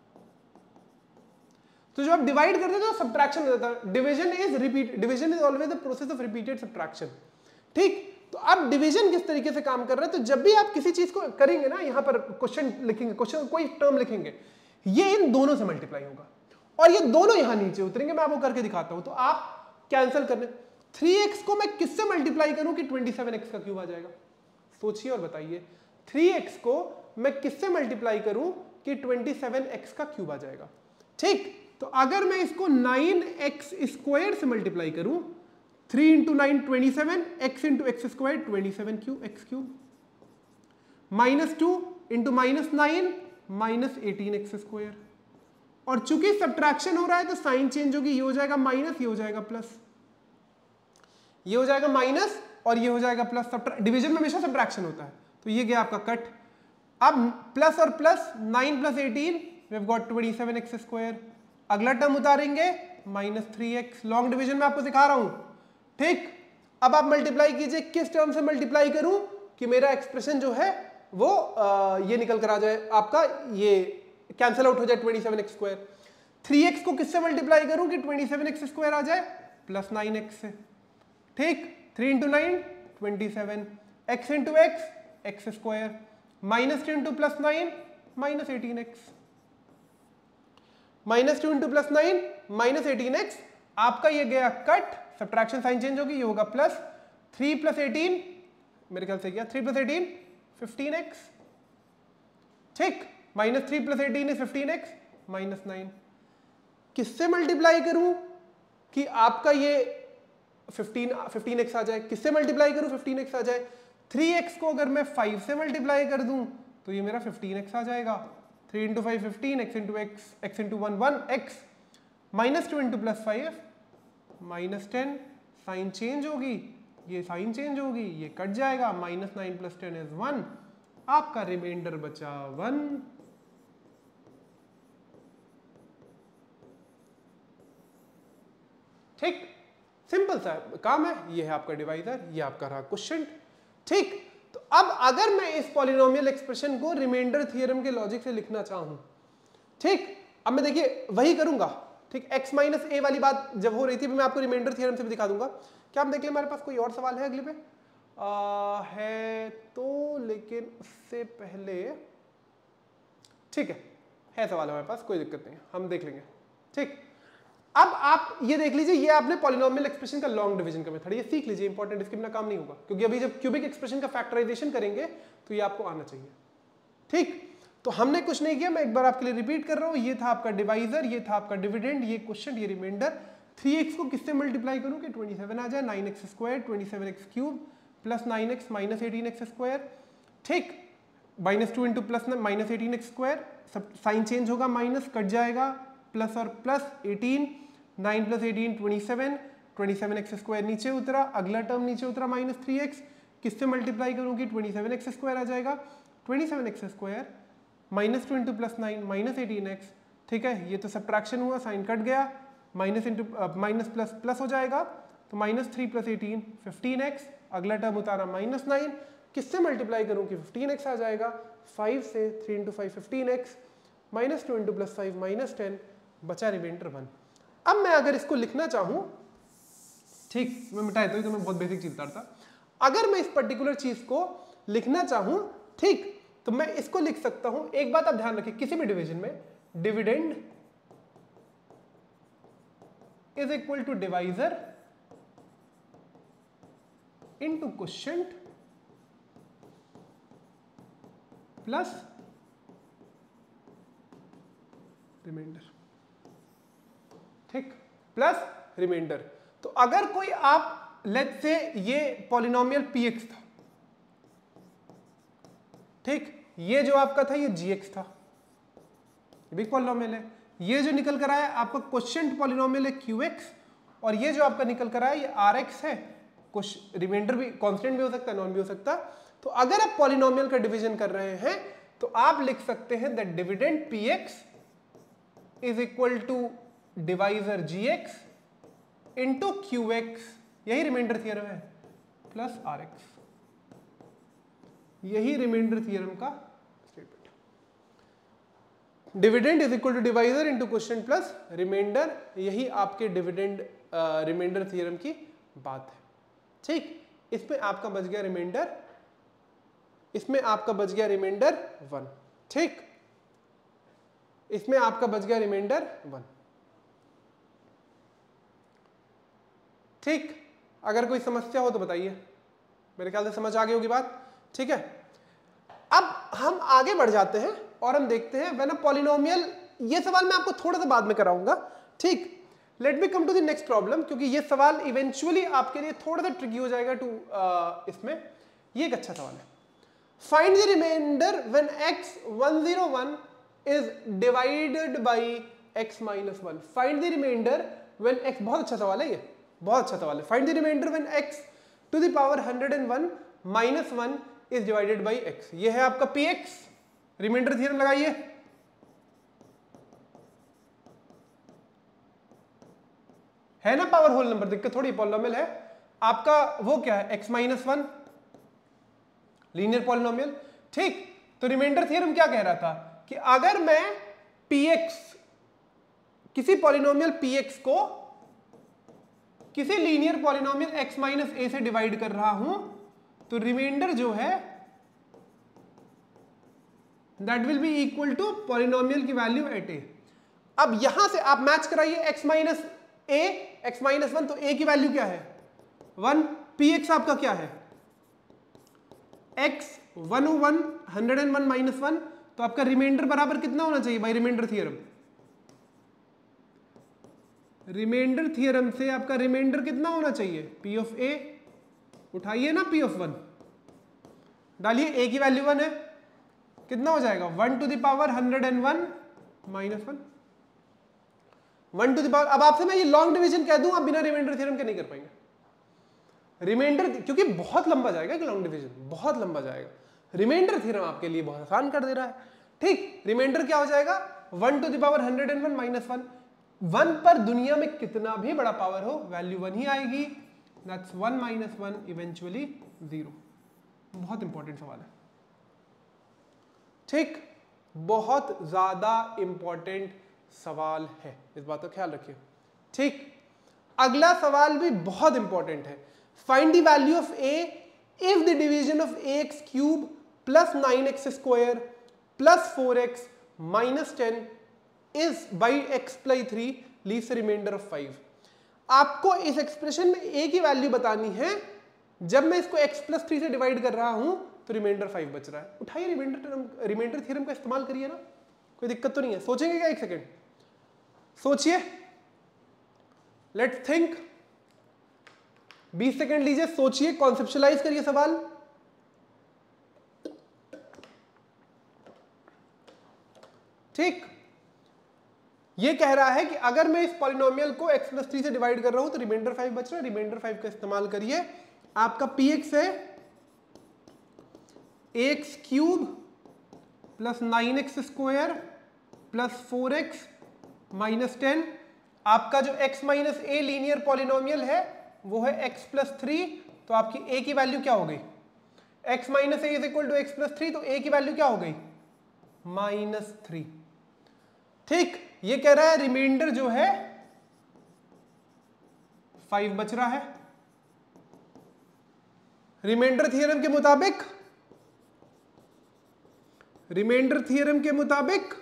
A: तो जो आप डिवाइड करते हैं तो सब्ट्रैक्शन हो जाता है। Division is always the process of repeated subtraction. ठीक, तो अब डिवीजन किस तरीके से काम कर रहा है, तो जब भी आप किसी चीज को करेंगे ना, यहां पर क्वेश्चन लिखेंगे, क्वेश्चन कोई टर्म लिखेंगे, ये इन दोनों से मल्टीप्लाई होगा और ये दोनों यहां नीचे उतरेंगे। मैं आपको करके दिखाता हूं। तो आप कैंसिल करने 3x को मैं किससे मल्टीप्लाई करूं कि 27x का क्यूब आ जाएगा? सोचिए और बताइए। 3x को मैं किससे मल्टीप्लाई करूं कि 27x का क्यूब आ जाएगा? ठीक, तो अगर मैं इसको 9x स्क्वायर से मल्टीप्लाई करूं, 3 into 9 27, x into x square 27 cube x cube, -2 into -9 -18x square. और चूंकि सब्ट्रैक्शन हो रहा है तो साइन चेंज होगी, ये हो जाएगा माइनस, ये हो जाएगा प्लस, ये हो जाएगा माइनस और ये हो जाएगा प्लस। डिवीजन में हमेशा सब्ट्रैक्शन होता है, तो ये गया आपका कट। अब प्लस और plus, 9 + 18 we have got 27x square. अगला टर्म उतारेंगे -3x। लॉन्ग डिवीजन में आपको सिखा रहा हूं। ठीक, अब आप मल्टीप्लाई कीजिए, किस टर्म से मल्टीप्लाई करूं कि मेरा एक्सप्रेशन जो है वो ये निकल कर आ जाए, आपका ये कैंसिल आउट हो जाए 27x स्क्वायर। 3x को किससे मल्टीप्लाई करूं कि 27x स्क्वायर आ जाए? +9x से। ठीक, 3 into 9 27, x into x square, -2 into +9 -18x, -2 into +9 -18x। आपका ये गया कट, सब्ट्रैक्शन साइन चेंज होगी, ये होगा प्लस। 3 + 18 मेरे ख्याल से क्या, 3 + 18 15x। ठीक, -3 + 18 is 15x -9। किससे मल्टीप्लाई करूं कि आपका ये 15x आ जाए? किससे मल्टीप्लाई करूं 15x आ जाए? 3x को अगर मैं 5 से मल्टीप्लाई कर दूं तो ये मेरा 15x आ जाएगा। 3 into 5 15, x into x into 1 1x, -2 into +5 -10। Sign change होगी, ये साइन चेंज होगी, ये कट जाएगा, -9 + 10 is 1। आपका रिमाइंडर बचा 1। ठीक, सिंपल सा काम है। ये है आपका डिवाइजर, ये आपका रहा क्वेश्चन। ठीक, तो अब अगर मैं इस पॉलिनोमियल एक्सप्रेशन को रिमाइंडर थ्योरम के लॉजिक से लिखना चाहूं, ठीक, अब मैं देखिए वही करूंगा। ठीक, x - a वाली बात जब हो रही थी, मैं आपको रिमाइंडर थ्योरम से भी दिखा दूंगा। क्या आप देख लें, हमारे पास कोई और सवाल है अगले पे? है तो, लेकिन उससे पहले, ठीक है सवाल हमारे पास, कोई दिक्कत नहीं है, हम देख लेंगे। ठीक, अब आप ये देख लीजिए, ये आपने पॉलिनोमियल एक्सप्रेशन का लॉन्ग डिवीजन का मेथड, ये सीख लीजिए, इंपॉर्टेंट, इसके बिना काम नहीं होगा, क्योंकि अभी जब क्यूबिक एक्सप्रेशन का फैक्टराइजेशन करेंगे तो ये आपको आना चाहिए। ठीक, तो हमने कुछ नहीं किया, मैं एक बार आपके लिए रिपीट कर रहा हूं। ये था आपका डिवाइजर, ये था आपका डिविडेंड, ये क्वेश्चन, ये रिमाइंडर। 3x को किससे मल्टीप्लाई करूं कि 27 आ जाए? 9x square 27x cube plus 9x -18x square. ठीक, -2 इंटू -18x स्क्वायर, सब साइन चेंज होगा, माइनस कट जाएगा, प्लस और प्लस 18, 9 + 18 27, 27x स्क्वायर नीचे उतरा, अगला टर्म नीचे उतरा -3x। किससे मल्टीप्लाई करूं कि 27x स्क्वायर आ जाएगा? 27x square -2 into +9 -18x। ठीक है, ये तो सब्ट्रैक्शन हुआ, साइन कट गया, minus into minus plus plus हो जाएगा, तो -3 + 18 15x। अगला टर्म उतारा -9, किससे मल्टीप्लाई करूं कि 15x आ जाएगा? 5 से, 3 इंटू 5 15x, -2 इंटू +5 -10, बचा रिमाइंडर 1। अब मैं अगर इसको लिखना चाहूं, ठीक, मैं मिटा देता हूं, तो मैं बहुत बेसिक चीज उतारता। अगर मैं इस पर्टिकुलर चीज को लिखना चाहूं, ठीक, तो मैं इसको लिख सकता हूं। एक बात आप ध्यान रखिए, किसी भी डिवीजन में dividend is equal to divisor into quotient plus remainder. ठीक, प्लस रिमाइंडर। तो अगर कोई आप लेट्स से ये पॉलिनोमियल px था, ठीक, ये जो आपका था ये gx था, ये भी पॉलिनोमियल है। ये जो निकल कर आया आपका क्वोशिएंट पॉलिनोमियल है qx, और ये जो आपका निकल कर आया ये rx है। कुछ रिमाइंडर भी कांस्टेंट भी हो सकता है, नॉन भी हो सकता। तो अगर आप पॉलिनोमियल का डिवीजन कर रहे हैं तो आप लिख सकते हैं that dividend px is equal to divisor gx into qx, यही रिमाइंडर थ्योरम है, प्लस rx, यही रिमाइंडर थ्योरम का statement. Dividend is equal to divisor into quotient plus remainder, यही आपके डिविडेंड रिमाइंडर थ्योरम की बात है। ठीक, इसमें आपका बच गया रिमाइंडर, इसमें आपका बच गया रिमाइंडर 1। ठीक, इसमें आपका बच गया रिमाइंडर 1। ठीक, अगर कोई समस्या हो तो बताइए, मेरे ख्याल से समझ आ गई होगी बात। ठीक है, अब हम आगे बढ़ जाते हैं और हम देखते हैं व्हेन अ पॉलिनोमियल, ये सवाल मैं आपको थोड़ा सा बाद में कराऊंगा। ठीक, let me come to the next problem, क्योंकि ये सवाल इवेंचुअली आपके लिए थोड़ा सा ट्रिकी हो जाएगा टू इसमें। ये एक अच्छा सवाल है। Find the remainder when x 101 is divided by x minus 1। Find the remainder when x, बहुत अच्छा सवाल है ये, बहुत अच्छा सवाल है। Find the remainder when x to the power 101 minus 1 is divided by x। ये है आपका px। रिमाइंडर थ्योरम लगाइए। है ना पावर होल नंबर, दिक्कत थोड़ी, पॉलिनोमियल है आपका। वो क्या है, x माइनस 1, लीनियर पॉलिनोमियल। ठीक, तो रिमाइंडर थ्योरम क्या कह रहा था कि अगर मैं px, किसी पॉलिनोमियल px को किसी linear polynomial x minus a से डिवाइड कर रहा हूं, तो रिमाइंडर जो है that will be equal to polynomial की वैल्यू एट a। अब यहां से आप मैच कराइए x minus a, x minus 1, तो a की वैल्यू क्या है 1, px आपका क्या है x 101 101 माइनस 1, तो आपका रिमाइंडर बराबर कितना होना चाहिए भाई रिमाइंडर थ्योरम। रिमाइंडर थ्योरम से आपका रिमाइंडर कितना होना चाहिए p ऑफ a। उठाइए ना p ऑफ 1, डालिए, a की वैल्यू 1 है, कितना हो जाएगा 1 to the power 101 minus 1, 1 to the power. अब आपसे मैं ये लॉन्ग डिवीजन कह दूं, आप बिना रिमाइंडर थ्योरम के नहीं कर पाएंगे रिमाइंडर, क्योंकि बहुत लंबा जाएगा कि लॉन्ग डिवीजन, बहुत लंबा जाएगा। रिमाइंडर थ्योरम आपके लिए बहुत आसान कर दे रहा है। ठीक, रिमाइंडर क्या हो जाएगा 1 टू द पावर 101 माइनस 1। 1 पर दुनिया में कितना भी बड़ा पावर हो, वैल्यू 1 ही आएगी, दैट्स 1 माइनस 1 इवेंचुअली 0। बहुत इंपॉर्टेंट सवाल है। ठीक, बहुत ज्यादा इंपॉर्टेंट सवाल है, इस बात का ख्याल रखिए। ठीक, अगला सवाल भी बहुत इंपॉर्टेंट है। Find the value of a if the division of ax cube plus 9x square plus 4x minus 10 is by x plus 3 leaves a remainder of 5। आपको इस एक्सप्रेशन में a की वैल्यू बतानी है, जब मैं इसको x plus 3 से डिवाइड कर रहा हूं तो रिमाइंडर 5 बच रहा है। उठाइए रिमाइंडर थ्योरम का इस्तेमाल करिए ना, कोई दिक्कत तो नहीं है। सोचेंगे क्या, एक सेकेंड सोचिए, लेट्स थिंक, 20 सेकेंड लीजिए, सोचिए, कॉन्सेप्चुअलाइज करिए सवाल। ठीक, ये कह रहा है कि अगर मैं इस पॉलिनोमियल को x प्लस 3 से डिवाइड कर रहा हूं तो रिमाइंडर 5 बच रहा है। रिमाइंडर 5 का इस्तेमाल करिए, आपका px है ax cube plus 9x square plus 4x minus 10। आपका जो x minus a linear polynomial है वो है x प्लस 3, तो आपकी a की वैल्यू क्या हो गई, x minus a is equal to x plus 3, तो a की वैल्यू क्या हो गई -3। ठीक, ये कह रहा है रिमाइंडर जो है 5 बच रहा है। रिमाइंडर थ्योरम के मुताबिक, रिमाइंडर थ्योरम के मुताबिक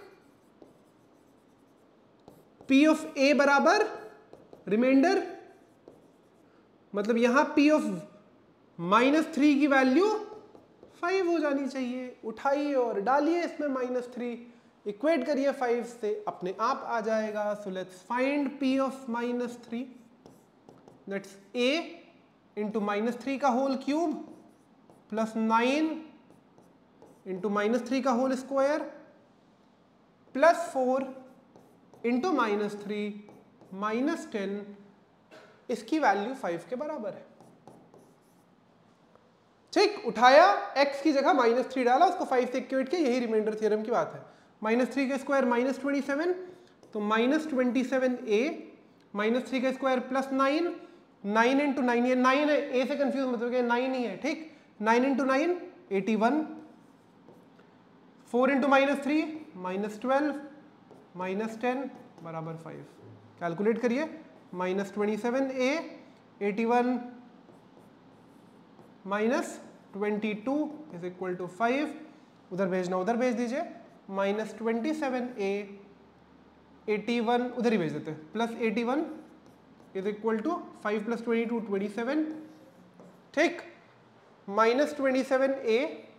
A: p ऑफ a बराबर रिमाइंडर, मतलब यहां p ऑफ -3 की वैल्यू 5 हो जानी चाहिए। उठाइए और डालिए इसमें -3, इक्वेट करिए 5 से, अपने आप आ जाएगा। So let's find p of -3, that's a into -3 का होल क्यूब प्लस 9 इंटू -3 का whole square plus 4 into -3 minus 10, इसकी वैल्यू 5 के बराबर है। ठीक, उठाया, x की जगह -3 डाला, उसको 5 से इक्वेट किया, यही रिमाइंडर थ्योरम की बात है। -3 का स्क्वायर -27, तो -27a, -3 का स्क्वायर प्लस 9, 9 इंटू 9, ये 9 है, a से कंफ्यूज मत होइए, 9 ही है। ठीक, 9 इंटू 9 81, 4 इंटू -3 -12, -10 बराबर 5। कैलकुलेट करिए, -27a 81 -22 इज इक्वल टू 5। उधर भेजना उधर भेज दीजिए, -27a 81 उधर ही भेज देते हैं, +81 इज इक्वल टू 5 + 22 27। ठीक, -27a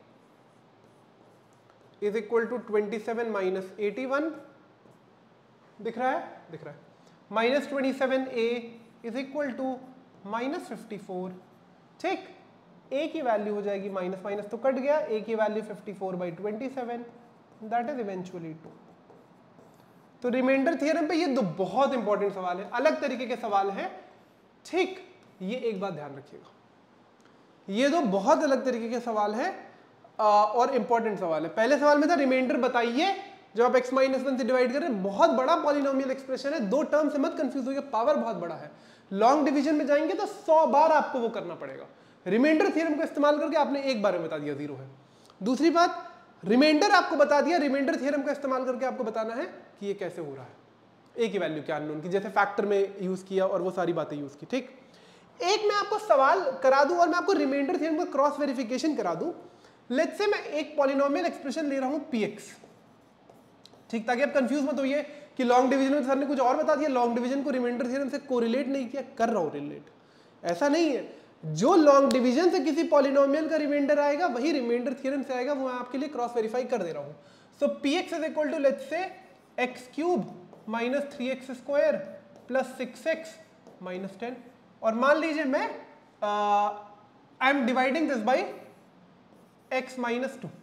A: इज इक्वल टू 27 - 81। दिख रहा है? दिख रहा है। -27a is equal to -54। ठीक, a की वैल्यू हो जाएगी माइनस माइनस तो कट गया, a की वैल्यू 54/27, दैट इज इवेंचुअली 2। तो रिमाइंडर थ्योरम पे ये दो बहुत इंपॉर्टेंट सवाल है, अलग तरीके के सवाल हैं। ठीक, ये एक बात ध्यान रखिएगा, ये दो बहुत अलग तरीके के सवाल हैं और इंपॉर्टेंट सवाल है। पहले सवाल में था रिमाइंडर बताइए, जब आप x-1 से डिवाइड कर रहे हैं, बहुत बड़ा पॉलिनोमियल एक्सप्रेशन है, दो टर्म से मत कंफ्यूज होइए, पावर बहुत बड़ा है। लॉन्ग डिवीजन में जाएंगे तो 100 बार आपको वो करना पड़ेगा। रिमाइंडर थ्योरम को इस्तेमाल करके आपने एक बार में बता दिया 0 है। दूसरी बात, रिमाइंडर आपको बता दिया, रिमाइंडर थ्योरम का इस्तेमाल करके आपको बताना है कि ये कैसे हो रहा है, ए की वैल्यू क्या अननोन की, जैसे फैक्टर में यूज किया और वो सारी बातें यूज की। ठीक, एक मैं आपको सवाल करा दूं और मैं आपको रिमाइंडर थ्योरम का क्रॉस वेरिफिकेशन करा दूं। लेट्स से मैं एक पॉलिनोमियल एक्सप्रेशन ले रहा हूं px, ठीक, ताकि आप कंफ्यूज मत होइए कि लॉन्ग डिवीजन में सर ने कुछ और बता दिया, लॉन्ग डिवीजन को रिमाइंडर थ्योरम से कोरिलेट नहीं किया, कर रहा हूं रिलेट। ऐसा नहीं है, जो लॉन्ग डिवीजन से किसी पॉलिनोमियल का रिमाइंडर आएगा वही रिमाइंडर थ्योरम से आएगा, वो मैं आपके लिए क्रॉस वेरीफाई कर दे रहा हूं। So px is equal to let's say x³ - 3x² + 6x - 10। और मान लीजिए मैं I am dividing this by x - 2।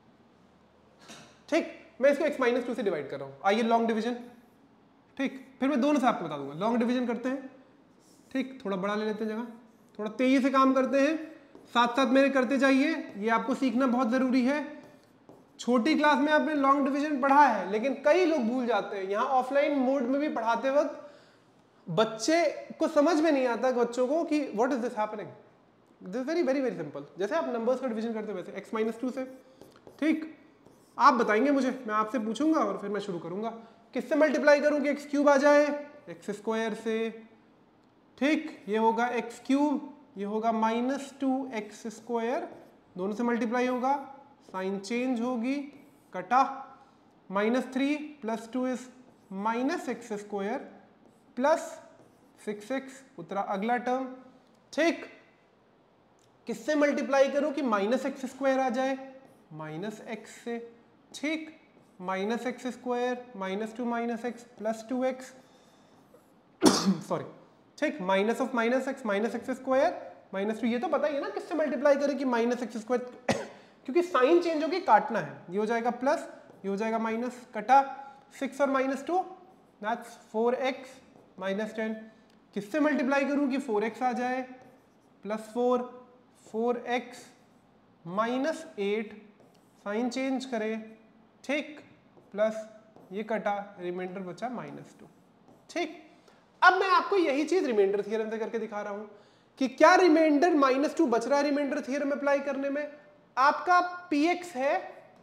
A: ठीक, मैं इसको x - 2 से डिवाइड कर रहा हूं। आइए लॉन्ग डिवीजन, ठीक, फिर मैं दोनों से आपको बता दूंगा। लॉन्ग डिवीजन करते हैं, ठीक, थोड़ा बड़ा ले लेते हैं जगह, थोड़ा तेजी से काम करते हैं, साथ साथ मेरे करते जाइए, ये आपको सीखना बहुत जरूरी है। छोटी क्लास में आपने लॉन्ग डिवीजन पढ़ा है, लेकिन कई लोग भूल जाते हैं। यहाँ ऑफलाइन मोड में भी पढ़ाते वक्त बच्चे को समझ में नहीं आता बच्चों को कि what is this happening. This very very very simple, जैसे आप नंबर्स का डिवीजन करते वैसे x - 2 से। ठीक, आप बताएंगे मुझे, मैं आपसे पूछूंगा और फिर मैं शुरू करूंगा। किससे मल्टीप्लाई करूं कि x³ आ जाए? x² से। ठीक, ये होगा x³, ये होगा -2x², दोनों से मल्टीप्लाई होगा, साइन चेंज होगी, कटा, -3 + 2 इज -x² + 6x, उतरा अगला टर्म। ठीक, किससे मल्टीप्लाई करूं कि -x² आ जाए? -x से। ठीक, -x² -2 -x + 2x सॉरी, ठीक, -(-x) -x², -2, ये तो पता ही है ना किससे मल्टीप्लाई करें कि -x², क्योंकि साइन चेंज होगी, काटना है, ये हो जाएगा प्लस, ये हो जाएगा माइनस, कटा, 6 और -2 दैट्स 4x - 10। किससे मल्टीप्लाई करूं कि 4x आ जाए? +4, 4x -8, साइन चेंज करें, ठीक, प्लस ये कटा, रिमाइंडर बचा -2। ठीक, अब मैं आपको यही चीज रिमाइंडर थ्योरम से करके दिखा रहा हूं कि क्या रिमाइंडर -2 बच रहा है रिमाइंडर थ्योरम अप्लाई करने में। आपका px है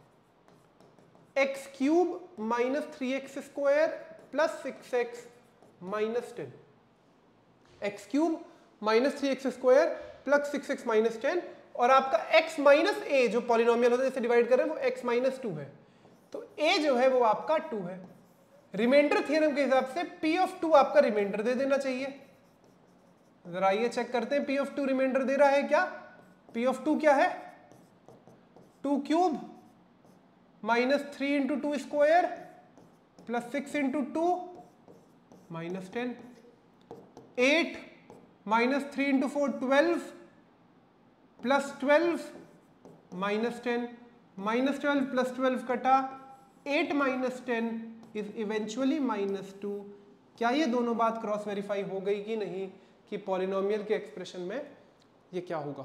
A: x³ - 3x² + 6x - 10, x³ - 3x² + 6x - 10, और आपका x - a जो पॉलिनोमियल होता है जिसे डिवाइड कर रहे हैं वो x - 2 है, तो a जो है वो आपका 2 है। रिमाइंडर थ्योरम के हिसाब से p(2) आपका रिमाइंडर दे देना चाहिए। जरा आइए चेक करते हैं p(2) रिमाइंडर दे रहा है क्या? p(2) क्या है? 2³ -3 × 2² + 6 × 2 -10, 8 -3 × 4 12 + 12 -10, -12 + 12 कटा, 8 - 10 इज इवेंचुअली -2। क्या ये दोनों बात क्रॉस वेरीफाई हो गई कि नहीं कि पॉलिनोमियल के एक्सप्रेशन में ये क्या होगा?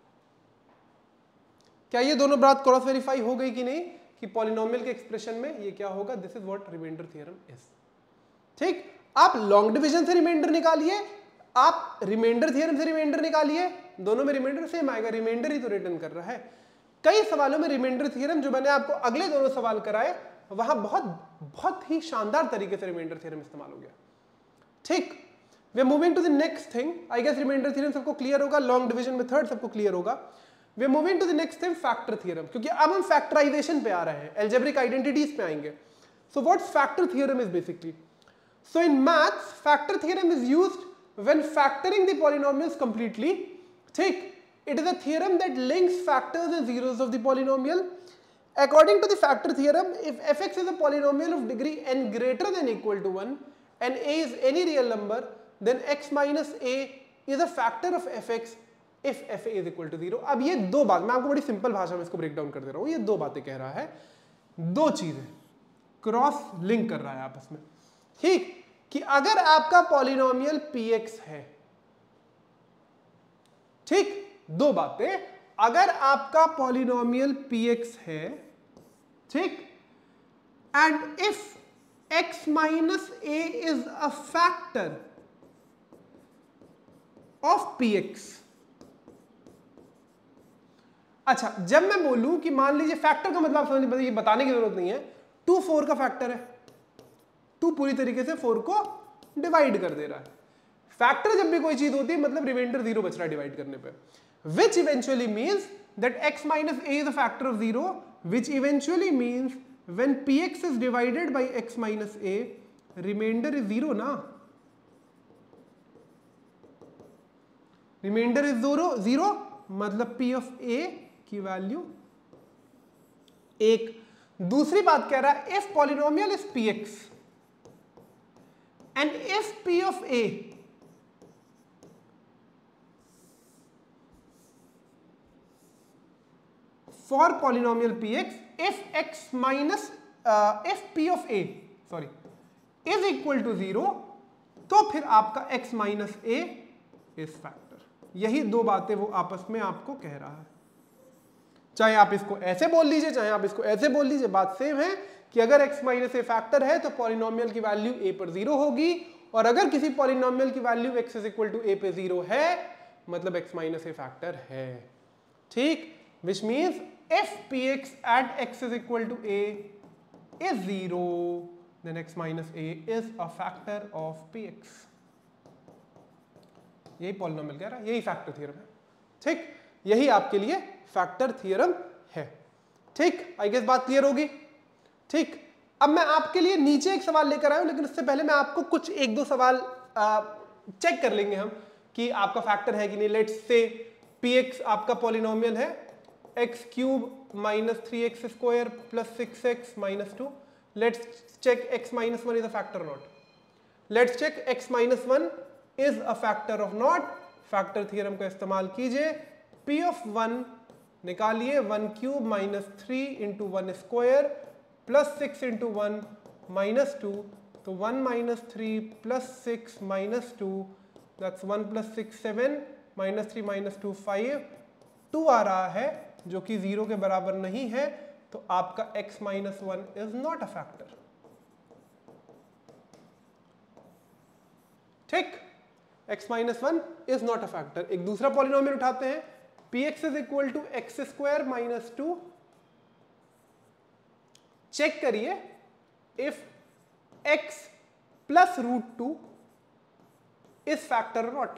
A: क्या ये दोनों बात क्रॉस वेरीफाई हो गई कि नहीं कि पॉलिनोमियल के एक्सप्रेशन में ये क्या होगा? This is what remainder theorem is. ठीक, आप लॉन्ग डिवीजन से रिमाइंडर निकालिए, आप रिमाइंडर थ्योरम से रिमाइंडर निकालिए, दोनों में रिमाइंडर सेम आएगा, रिमाइंडर ही तो रिटर्न कर रहा है। कई सवालों में रिमाइंडर थ्योरम, जो मैंने आपको अगले दोनों सवाल कराए वहां बहुत ही शानदार तरीके से रिमाइंडर थ्योरम इस्तेमाल हो गया। ठीक, we are moving to the next thing. I guess remainder theorem सबको क्लियर होगा, लॉन्ग डिवीजन मेथड सबको क्लियर होगा। We are moving to the next thing, factor theorem, क्योंकि अब हम फैक्टराइजेशन पे आ रहे हैं, अलजेब्रिक आइडेंटिटीज पे आएंगे। So what's factor theorem is basically, so in maths factor theorem is used when factoring the polynomials completely. ठीक, it is a theorem that links factors and zeros of the polynomial. According to the factor theorem, if fx is a polynomial of degree n greater than or equal to 1 and a is any real number, then x minus a is a factor of fx if fa is equal to 0. अब ये दो बात मैं आपको बड़ी simple भाषा में इसको ब्रेक डाउन कर दे रहा हूँ। ये दो बातें कह रहा है, दो चीजें क्रॉस लिंक कर रहा है आपस में। ठीक, कि अगर आपका पॉलिनोमियल px है, ठीक, दो बातें, अगर आपका पॉलिनोमियल px है, ठीक, and if x minus a is a factor of px। अच्छा, जब मैं बोलूं कि मान लीजिए फैक्टर का मतलब समझ, ये बताने की जरूरत नहीं है, 2 4 का फैक्टर है, 2 पूरी तरीके से 4 को डिवाइड कर दे रहा है। फैक्टर जब भी कोई चीज होती है मतलब रिमाइंडर 0 बच रहा है डिवाइड करने पे, which eventually means that x minus a is a factor of 0, which eventually means when px is divided by x minus a, remainder is 0 ना, remainder is 0 मतलब p of a की value 1। दूसरी बात कह रहा है if polynomial is px and if p of a for polynomial px, if x minus if p of a sorry is equal to 0, तो फिर आपका x minus a is factor। यही दो बातें वो आपस में आपको कह रहा है। चाहे आप इसको ऐसे बोल लीजिए, चाहे आप इसको ऐसे बोल लीजिए, बात सेम है कि अगर x माइनस ए फैक्टर है तो पॉलिनोमियल की वैल्यू a पर 0 होगी, और अगर किसी पॉलिनोमियल की value x is equal to a पे 0 है मतलब x माइनस ए फैक्टर है। ठीक, which means if px at x is equal to a is 0 then x minus a is a factor of px। यही polynomial कह रहा है, यही फैक्टर थ्योरम है। ठीक, यही आपके लिए फैक्टर थ्योरम है। ठीक, आई गेस बात क्लियर होगी। ठीक, अब मैं आपके लिए नीचे एक सवाल लेकर आया हूं, लेकिन उससे पहले मैं आपको कुछ एक दो सवाल चेक कर लेंगे हम कि आपका फैक्टर है कि नहीं। लेट्स से px आपका पॉलिनोमियल है x cube minus 3x square plus 6x minus 2। Let's check x minus 1 is a factor not. Let's check x minus 1 is a factor of not. Factor theorem का इस्तेमाल कीजिए, p of 1 निकालिए, 1 cube minus 3 into 1 square plus 6 into 1 minus 2, तो 1 minus 3 plus 6 minus 2, that's 1 plus 6 7 minus 3 minus 2 5, 2 आ रहा है जो कि 0 के बराबर नहीं है, तो आपका x minus 1 is not a factor. ठीक, x minus 1 is not a factor. एक दूसरा पॉलिनोमियल उठाते हैं, px is equal to x square minus 2। Check करिए if x plus root 2 is factor not.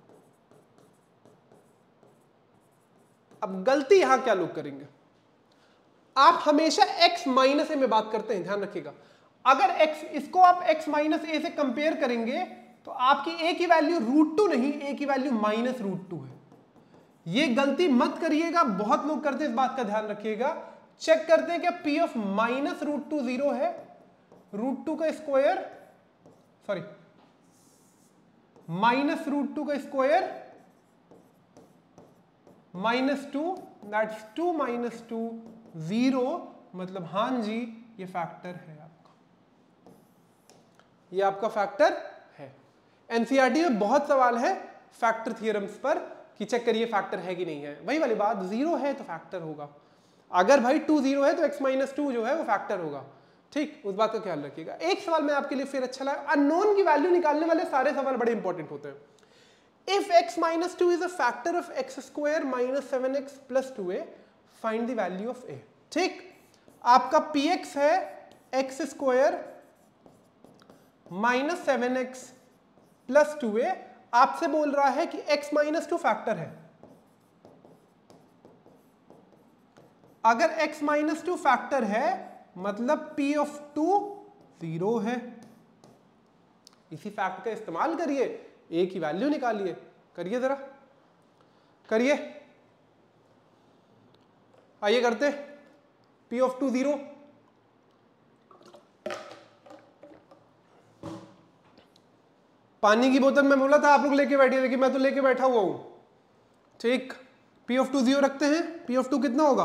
A: अब गलती यहां क्या लोग करेंगे, आप हमेशा x माइनस ए में बात करते हैं, ध्यान रखिएगा। अगर x इसको आप x माइनस ए से कंपेयर करेंगे तो आपकी a की वैल्यू रूट 2 नहीं, a की वैल्यू माइनस रूट 2 है। ये गलती मत करिएगा, बहुत लोग करते हैं, इस बात का ध्यान रखिएगा। चेक करते हैं क्या p ऑफ माइनस रूट 2 0 है। रूट 2 का स्क्वायर सॉरी माइनस रूट 2 का स्क्वायर माइनस 2, दैट्स 2 माइनस 2 0, मतलब हां जी ये फैक्टर है आपका, ये आपका फैक्टर है। एनसीईआरटी में बहुत सवाल है फैक्टर थ्योरम्स पर कि चेक करिए फैक्टर है कि नहीं है। वही वाली बात, 0 है तो फैक्टर होगा। अगर भाई 2 0 है तो x माइनस 2 जो है वो फैक्टर होगा। ठीक, उस बात का ख्याल रखिएगा। एक सवाल मैं आपके लिए फिर अच्छा लगा, अननोन की वैल्यू निकालने वाले सारे सवाल बड़े इंपॉर्टेंट होते हैं। If x minus 2 is a factor of x square minus 7x plus 2a, find the value of a। ठीक, आपका px है x square minus 7x plus 2a आपसे बोल रहा है कि x माइनस 2 फैक्टर है। अगर x माइनस 2 फैक्टर है मतलब p ऑफ 2 0 है। इसी फैक्ट का इस्तेमाल करिए, a की वैल्यू निकालिए। करिए जरा, करिए, आइए करते। p ऑफ 2 0, पानी की बोतल मैं बोला था आप लोग लेके बैठिए, देखिए मैं तो लेके बैठा हुआ हूं। ठीक, p ऑफ 2 0 रखते हैं। p ऑफ 2 कितना होगा?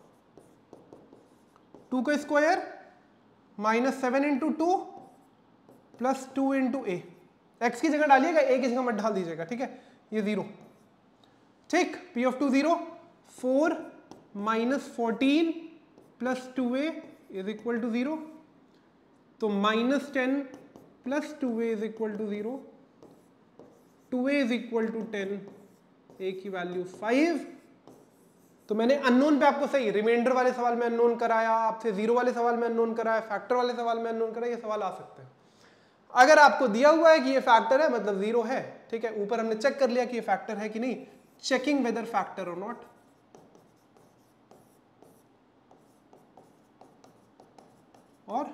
A: 2 का square minus 7 into 2 plus 2 into a. X की जगह डालिएगा, ए की जगह मत डाल दीजिएगा, ठीक है। ये 0। ठीक, p of 2 0, 4 minus 14 plus 2a is equal to 0। तो minus 10 plus 2a is equal to 0, 2a is equal to 10, a की वैल्यू 5। तो मैंने अननोन पे आपको सही रिमाइंडर वाले सवाल में अननोन कराया, आपसे जीरो वाले सवाल में अननोन कराया, फैक्टर वाले सवाल में अननोन कराया। ये सवाल आ सकते हैं। अगर आपको दिया हुआ है कि ये फैक्टर है मतलब 0 है, ठीक है। ऊपर हमने चेक कर लिया कि ये फैक्टर है कि नहीं, चेकिंग वेदर फैक्टर और नॉट। और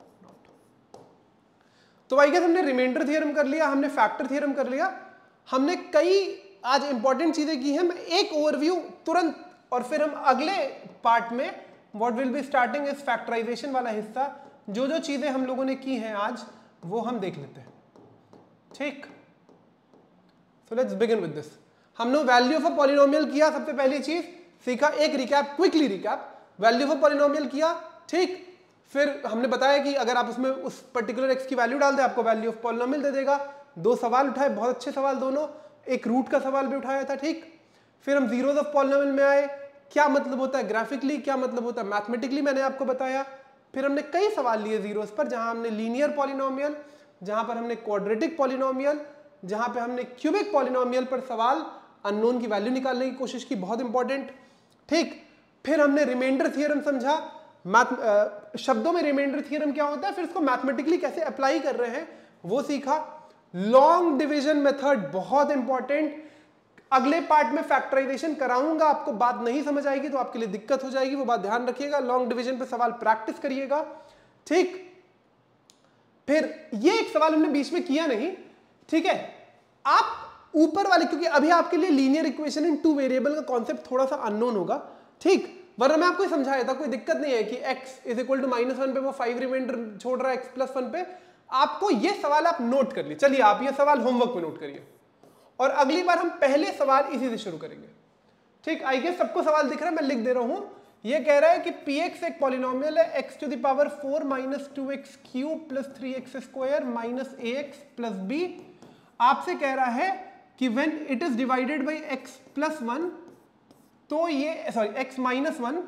A: तो आई गेस हमने रिमाइंडर थ्योरम कर लिया, हमने फैक्टर थ्योरम कर लिया, हमने कई आज इंपॉर्टेंट चीजें की हैं। मैं एक ओवरव्यू तुरंत, और फिर हम अगले पार्ट में what will be starting is factorization वाला हिस्सा। जो जो चीजें हम लोगों ने की हैं आज वो हम देख लेते हैं। ठीक, so let's begin with this. हमने वैल्यू ऑफ अ पॉलिनोमियल किया, सबसे पहली चीज सीखा, एक recap, quickly recap, value of a polynomial किया। ठीक, फिर हमने बताया कि अगर आप उसमें उस पर्टिकुलर एक्स की वैल्यू डाल दें आपको वैल्यू ऑफ पॉलिनोमियल दे देगा। 2 सवाल उठाए, बहुत अच्छे सवाल दोनों, एक रूट का सवाल भी उठाया था। ठीक, फिर हम जीरोस ऑफ पॉलिनोमियल में आए, क्या मतलब होता है ग्राफिकली, क्या मतलब होता है मैथमेटिकली, मैंने आपको बताया। फिर हमने कई सवाल लिए जीरोस पर, जहां हमने लीनियर पॉलिनोमियल, जहां पर हमने क्वाड्रेटिक पॉलिनोमियल, जहां पे हमने क्यूबिक पॉलिनोमियल पर सवाल अननोन की वैल्यू निकालने की कोशिश की, बहुत इंपॉर्टेंट। ठीक, फिर हमने रिमाइंडर थ्योरम समझा, शब्दों में रिमाइंडर थ्योरम क्या होता है, फिर इसको मैथमेटिकली कैसे अप्लाई कर रहे हैं वो सीखा। लॉन्ग डिवीजन मेथड बहुत इंपॉर्टेंट, अगले पार्ट में फैक्टराइजेशन कराऊंगा, आपको बात नहीं समझ आएगी तो आपके लिए दिक्कत हो जाएगी, वो बात ध्यान रखिएगा। लॉन्ग डिवीजन पे सवाल प्रैक्टिस करिएगा। ठीक, फिर ये एक सवाल हमने बीच में किया नहीं, ठीक है। आप ऊपर वाले, क्योंकि अभी आपके लिए लीनियर इक्वेशन इन 2 वेरिएबल का कॉन्सेप्ट थोड़ा सा अननोन होगा, ठीक, वरना मैं आपको समझाया था, कोई दिक्कत नहीं है कि x इज इक्वल टू -1 पे वो 5 रिमाइंडर छोड़ रहा है x प्लस 1 पे। आपको ये सवाल आप नोट कर लिए, चलिए आप ये सवाल होमवर्क में नोट करिए, और अगली बार हम पहले सवाल इसी से शुरू करेंगे। ठीक, आई गेस सबको सवाल दिख रहा है, मैं लिख दे रहा हूं। ये कह रहा है कि px एक पॉलिनोमियल है, x to the power 4 minus 2x cube plus 3x square minus ax plus b। आपसे कह रहा है कि when it is divided by x plus 1, तो ये सॉरी x माइनस 1,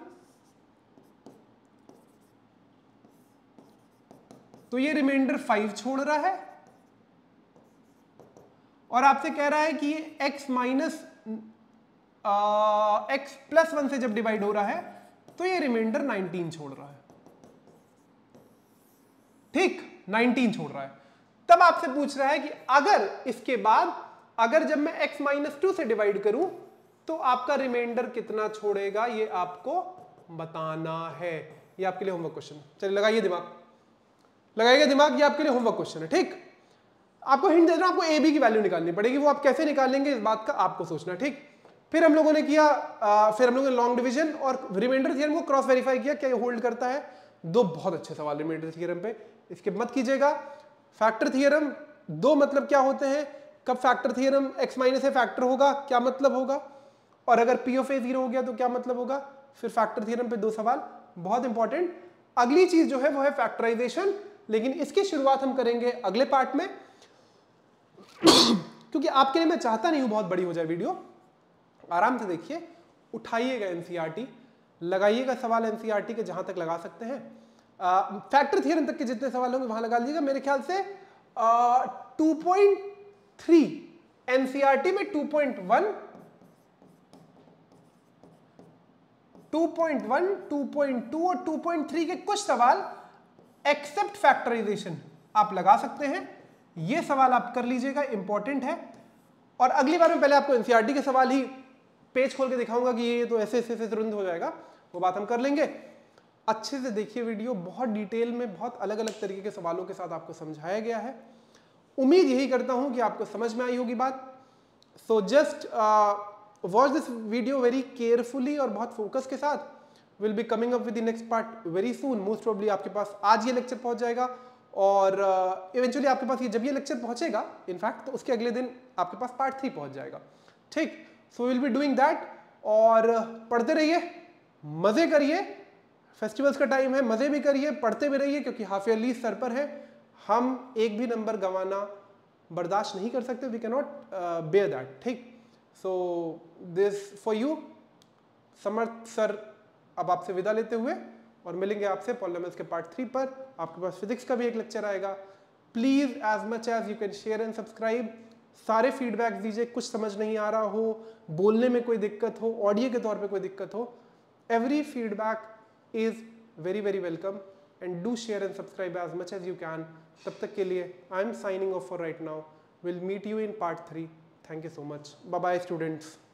A: तो ये रिमाइंडर 5 छोड़ रहा है, और आपसे कह रहा है कि ये x माइनस x प्लस 1 से जब डिवाइड हो रहा है तो ये रिमाइंडर 19 छोड़ रहा है। ठीक, 19 छोड़ रहा है। तब आपसे पूछ रहा है कि अगर इसके बाद, अगर जब मैं x माइनस 2 से डिवाइड करूं तो आपका रिमाइंडर कितना छोड़ेगा, ये आपको बताना है। ये आपके लिए होमवर्क क्वेश्चन है। चलिए लगाइए दिमाग, लगाइए दिमाग, ये आपके लिए होमवर्क क्वेश्चन है। ठीक, आपको हिंट दे रहा हूं, आपको ए बी की वैल्यू निकालनी पड़ेगी, वो आप कैसे निकालेंगे इस बात का आपको सोचना। ठीक, फिर हम लोगों ने किया, फिर हम लोगों ने लॉन्ग डिवीजन और रिमाइंडर थ्योरम को क्रॉस वेरीफाई किया, क्या ये होल्ड करता है। 2 बहुत अच्छे सवाल रिमाइंडर थ्योरम पे, इसके मत कीजिएगा। फैक्टर थ्योरम 2 मतलब क्या होते हैं, कब factor theorem x minus a factor होगा, क्या मतलब होगा, और अगर p ऑफ a 0 हो गया तो क्या मतलब होगा। फिर फैक्टर थ्योरम पे 2 सवाल बहुत इंपॉर्टेंट। अगली चीज जो है वो है फैक्टराइजेशन, लेकिन इसकी शुरुआत हम करेंगे अगले पार्ट में, क्योंकि आपके लिए मैं चाहता नहीं हूं बहुत बड़ी हो जाए वीडियो। आराम से देखिए, उठाइएगा एनसीईआरटी, लगाइएगा सवाल एनसीईआरटी के जहां तक लगा सकते हैं। फैक्टर थ्योरम तक के जितने सवाल होंगे वहां लगा लीजिएगा। मेरे ख्याल से 2.3 एनसीईआरटी में 2.1, 2.2 और 2.3 के कुछ सवाल एक्सेप्ट फैक्टराइजेशन आप लगा सकते हैं, ये सवाल आप कर लीजिएगा, इंपॉर्टेंट है। और अगली बार में पहले आपको एनसीईआरटी के सवाल ही पेज खोल के दिखाऊंगा कि ये तो ऐसे ऐसे तुरंत हो जाएगा, वो बात हम कर लेंगे। अच्छे से देखिए वीडियो, बहुत डिटेल में बहुत अलग अलग तरीके के सवालों के साथ आपको समझाया गया है। उम्मीद यही करता हूं कि आपको समझ में आई होगी बात। So just watch this video very carefully और बहुत फोकस के साथ। Will be coming up with the next part very soon. Most probably आपके पास आज ये लेक्चर पहुंच जाएगा और इवेंचुअली आपके पास ये जब ये लेक्चर पहुंचेगा इनफैक्ट तो उसके अगले दिन आपके पास पार्ट 3 पहुंच जाएगा। ठीक, so will be doing that. और पढ़ते रहिए, मजे करिए, फेस्टिवल्स का टाइम है, मजे भी करिए, पढ़ते भी रहिए, क्योंकि हाफ ईयरली सर पर है। हम एक भी नंबर गंवाना बर्दाश्त नहीं कर सकते, we can not bear that. ठीक, so this for you. Samarth sir अब आपसे विदा लेते हुए और मिलेंगे आपसे पॉलिनोमियल्स के पार्ट 3 पर। आपके पास फिजिक्स का भी एक लेक्चर आएगा। Please as much as you can share and subscribe. सारे फीडबैक दीजिए, कुछ समझ नहीं आ रहा हो, बोलने में कोई दिक्कत हो, ऑडियो के तौर पे कोई दिक्कत हो, every feedback is very very welcome and do share and subscribe as much as you can. तब तक के लिए I am signing off for right now. Will meet you in part 3। Thank you so much. Bye bye students.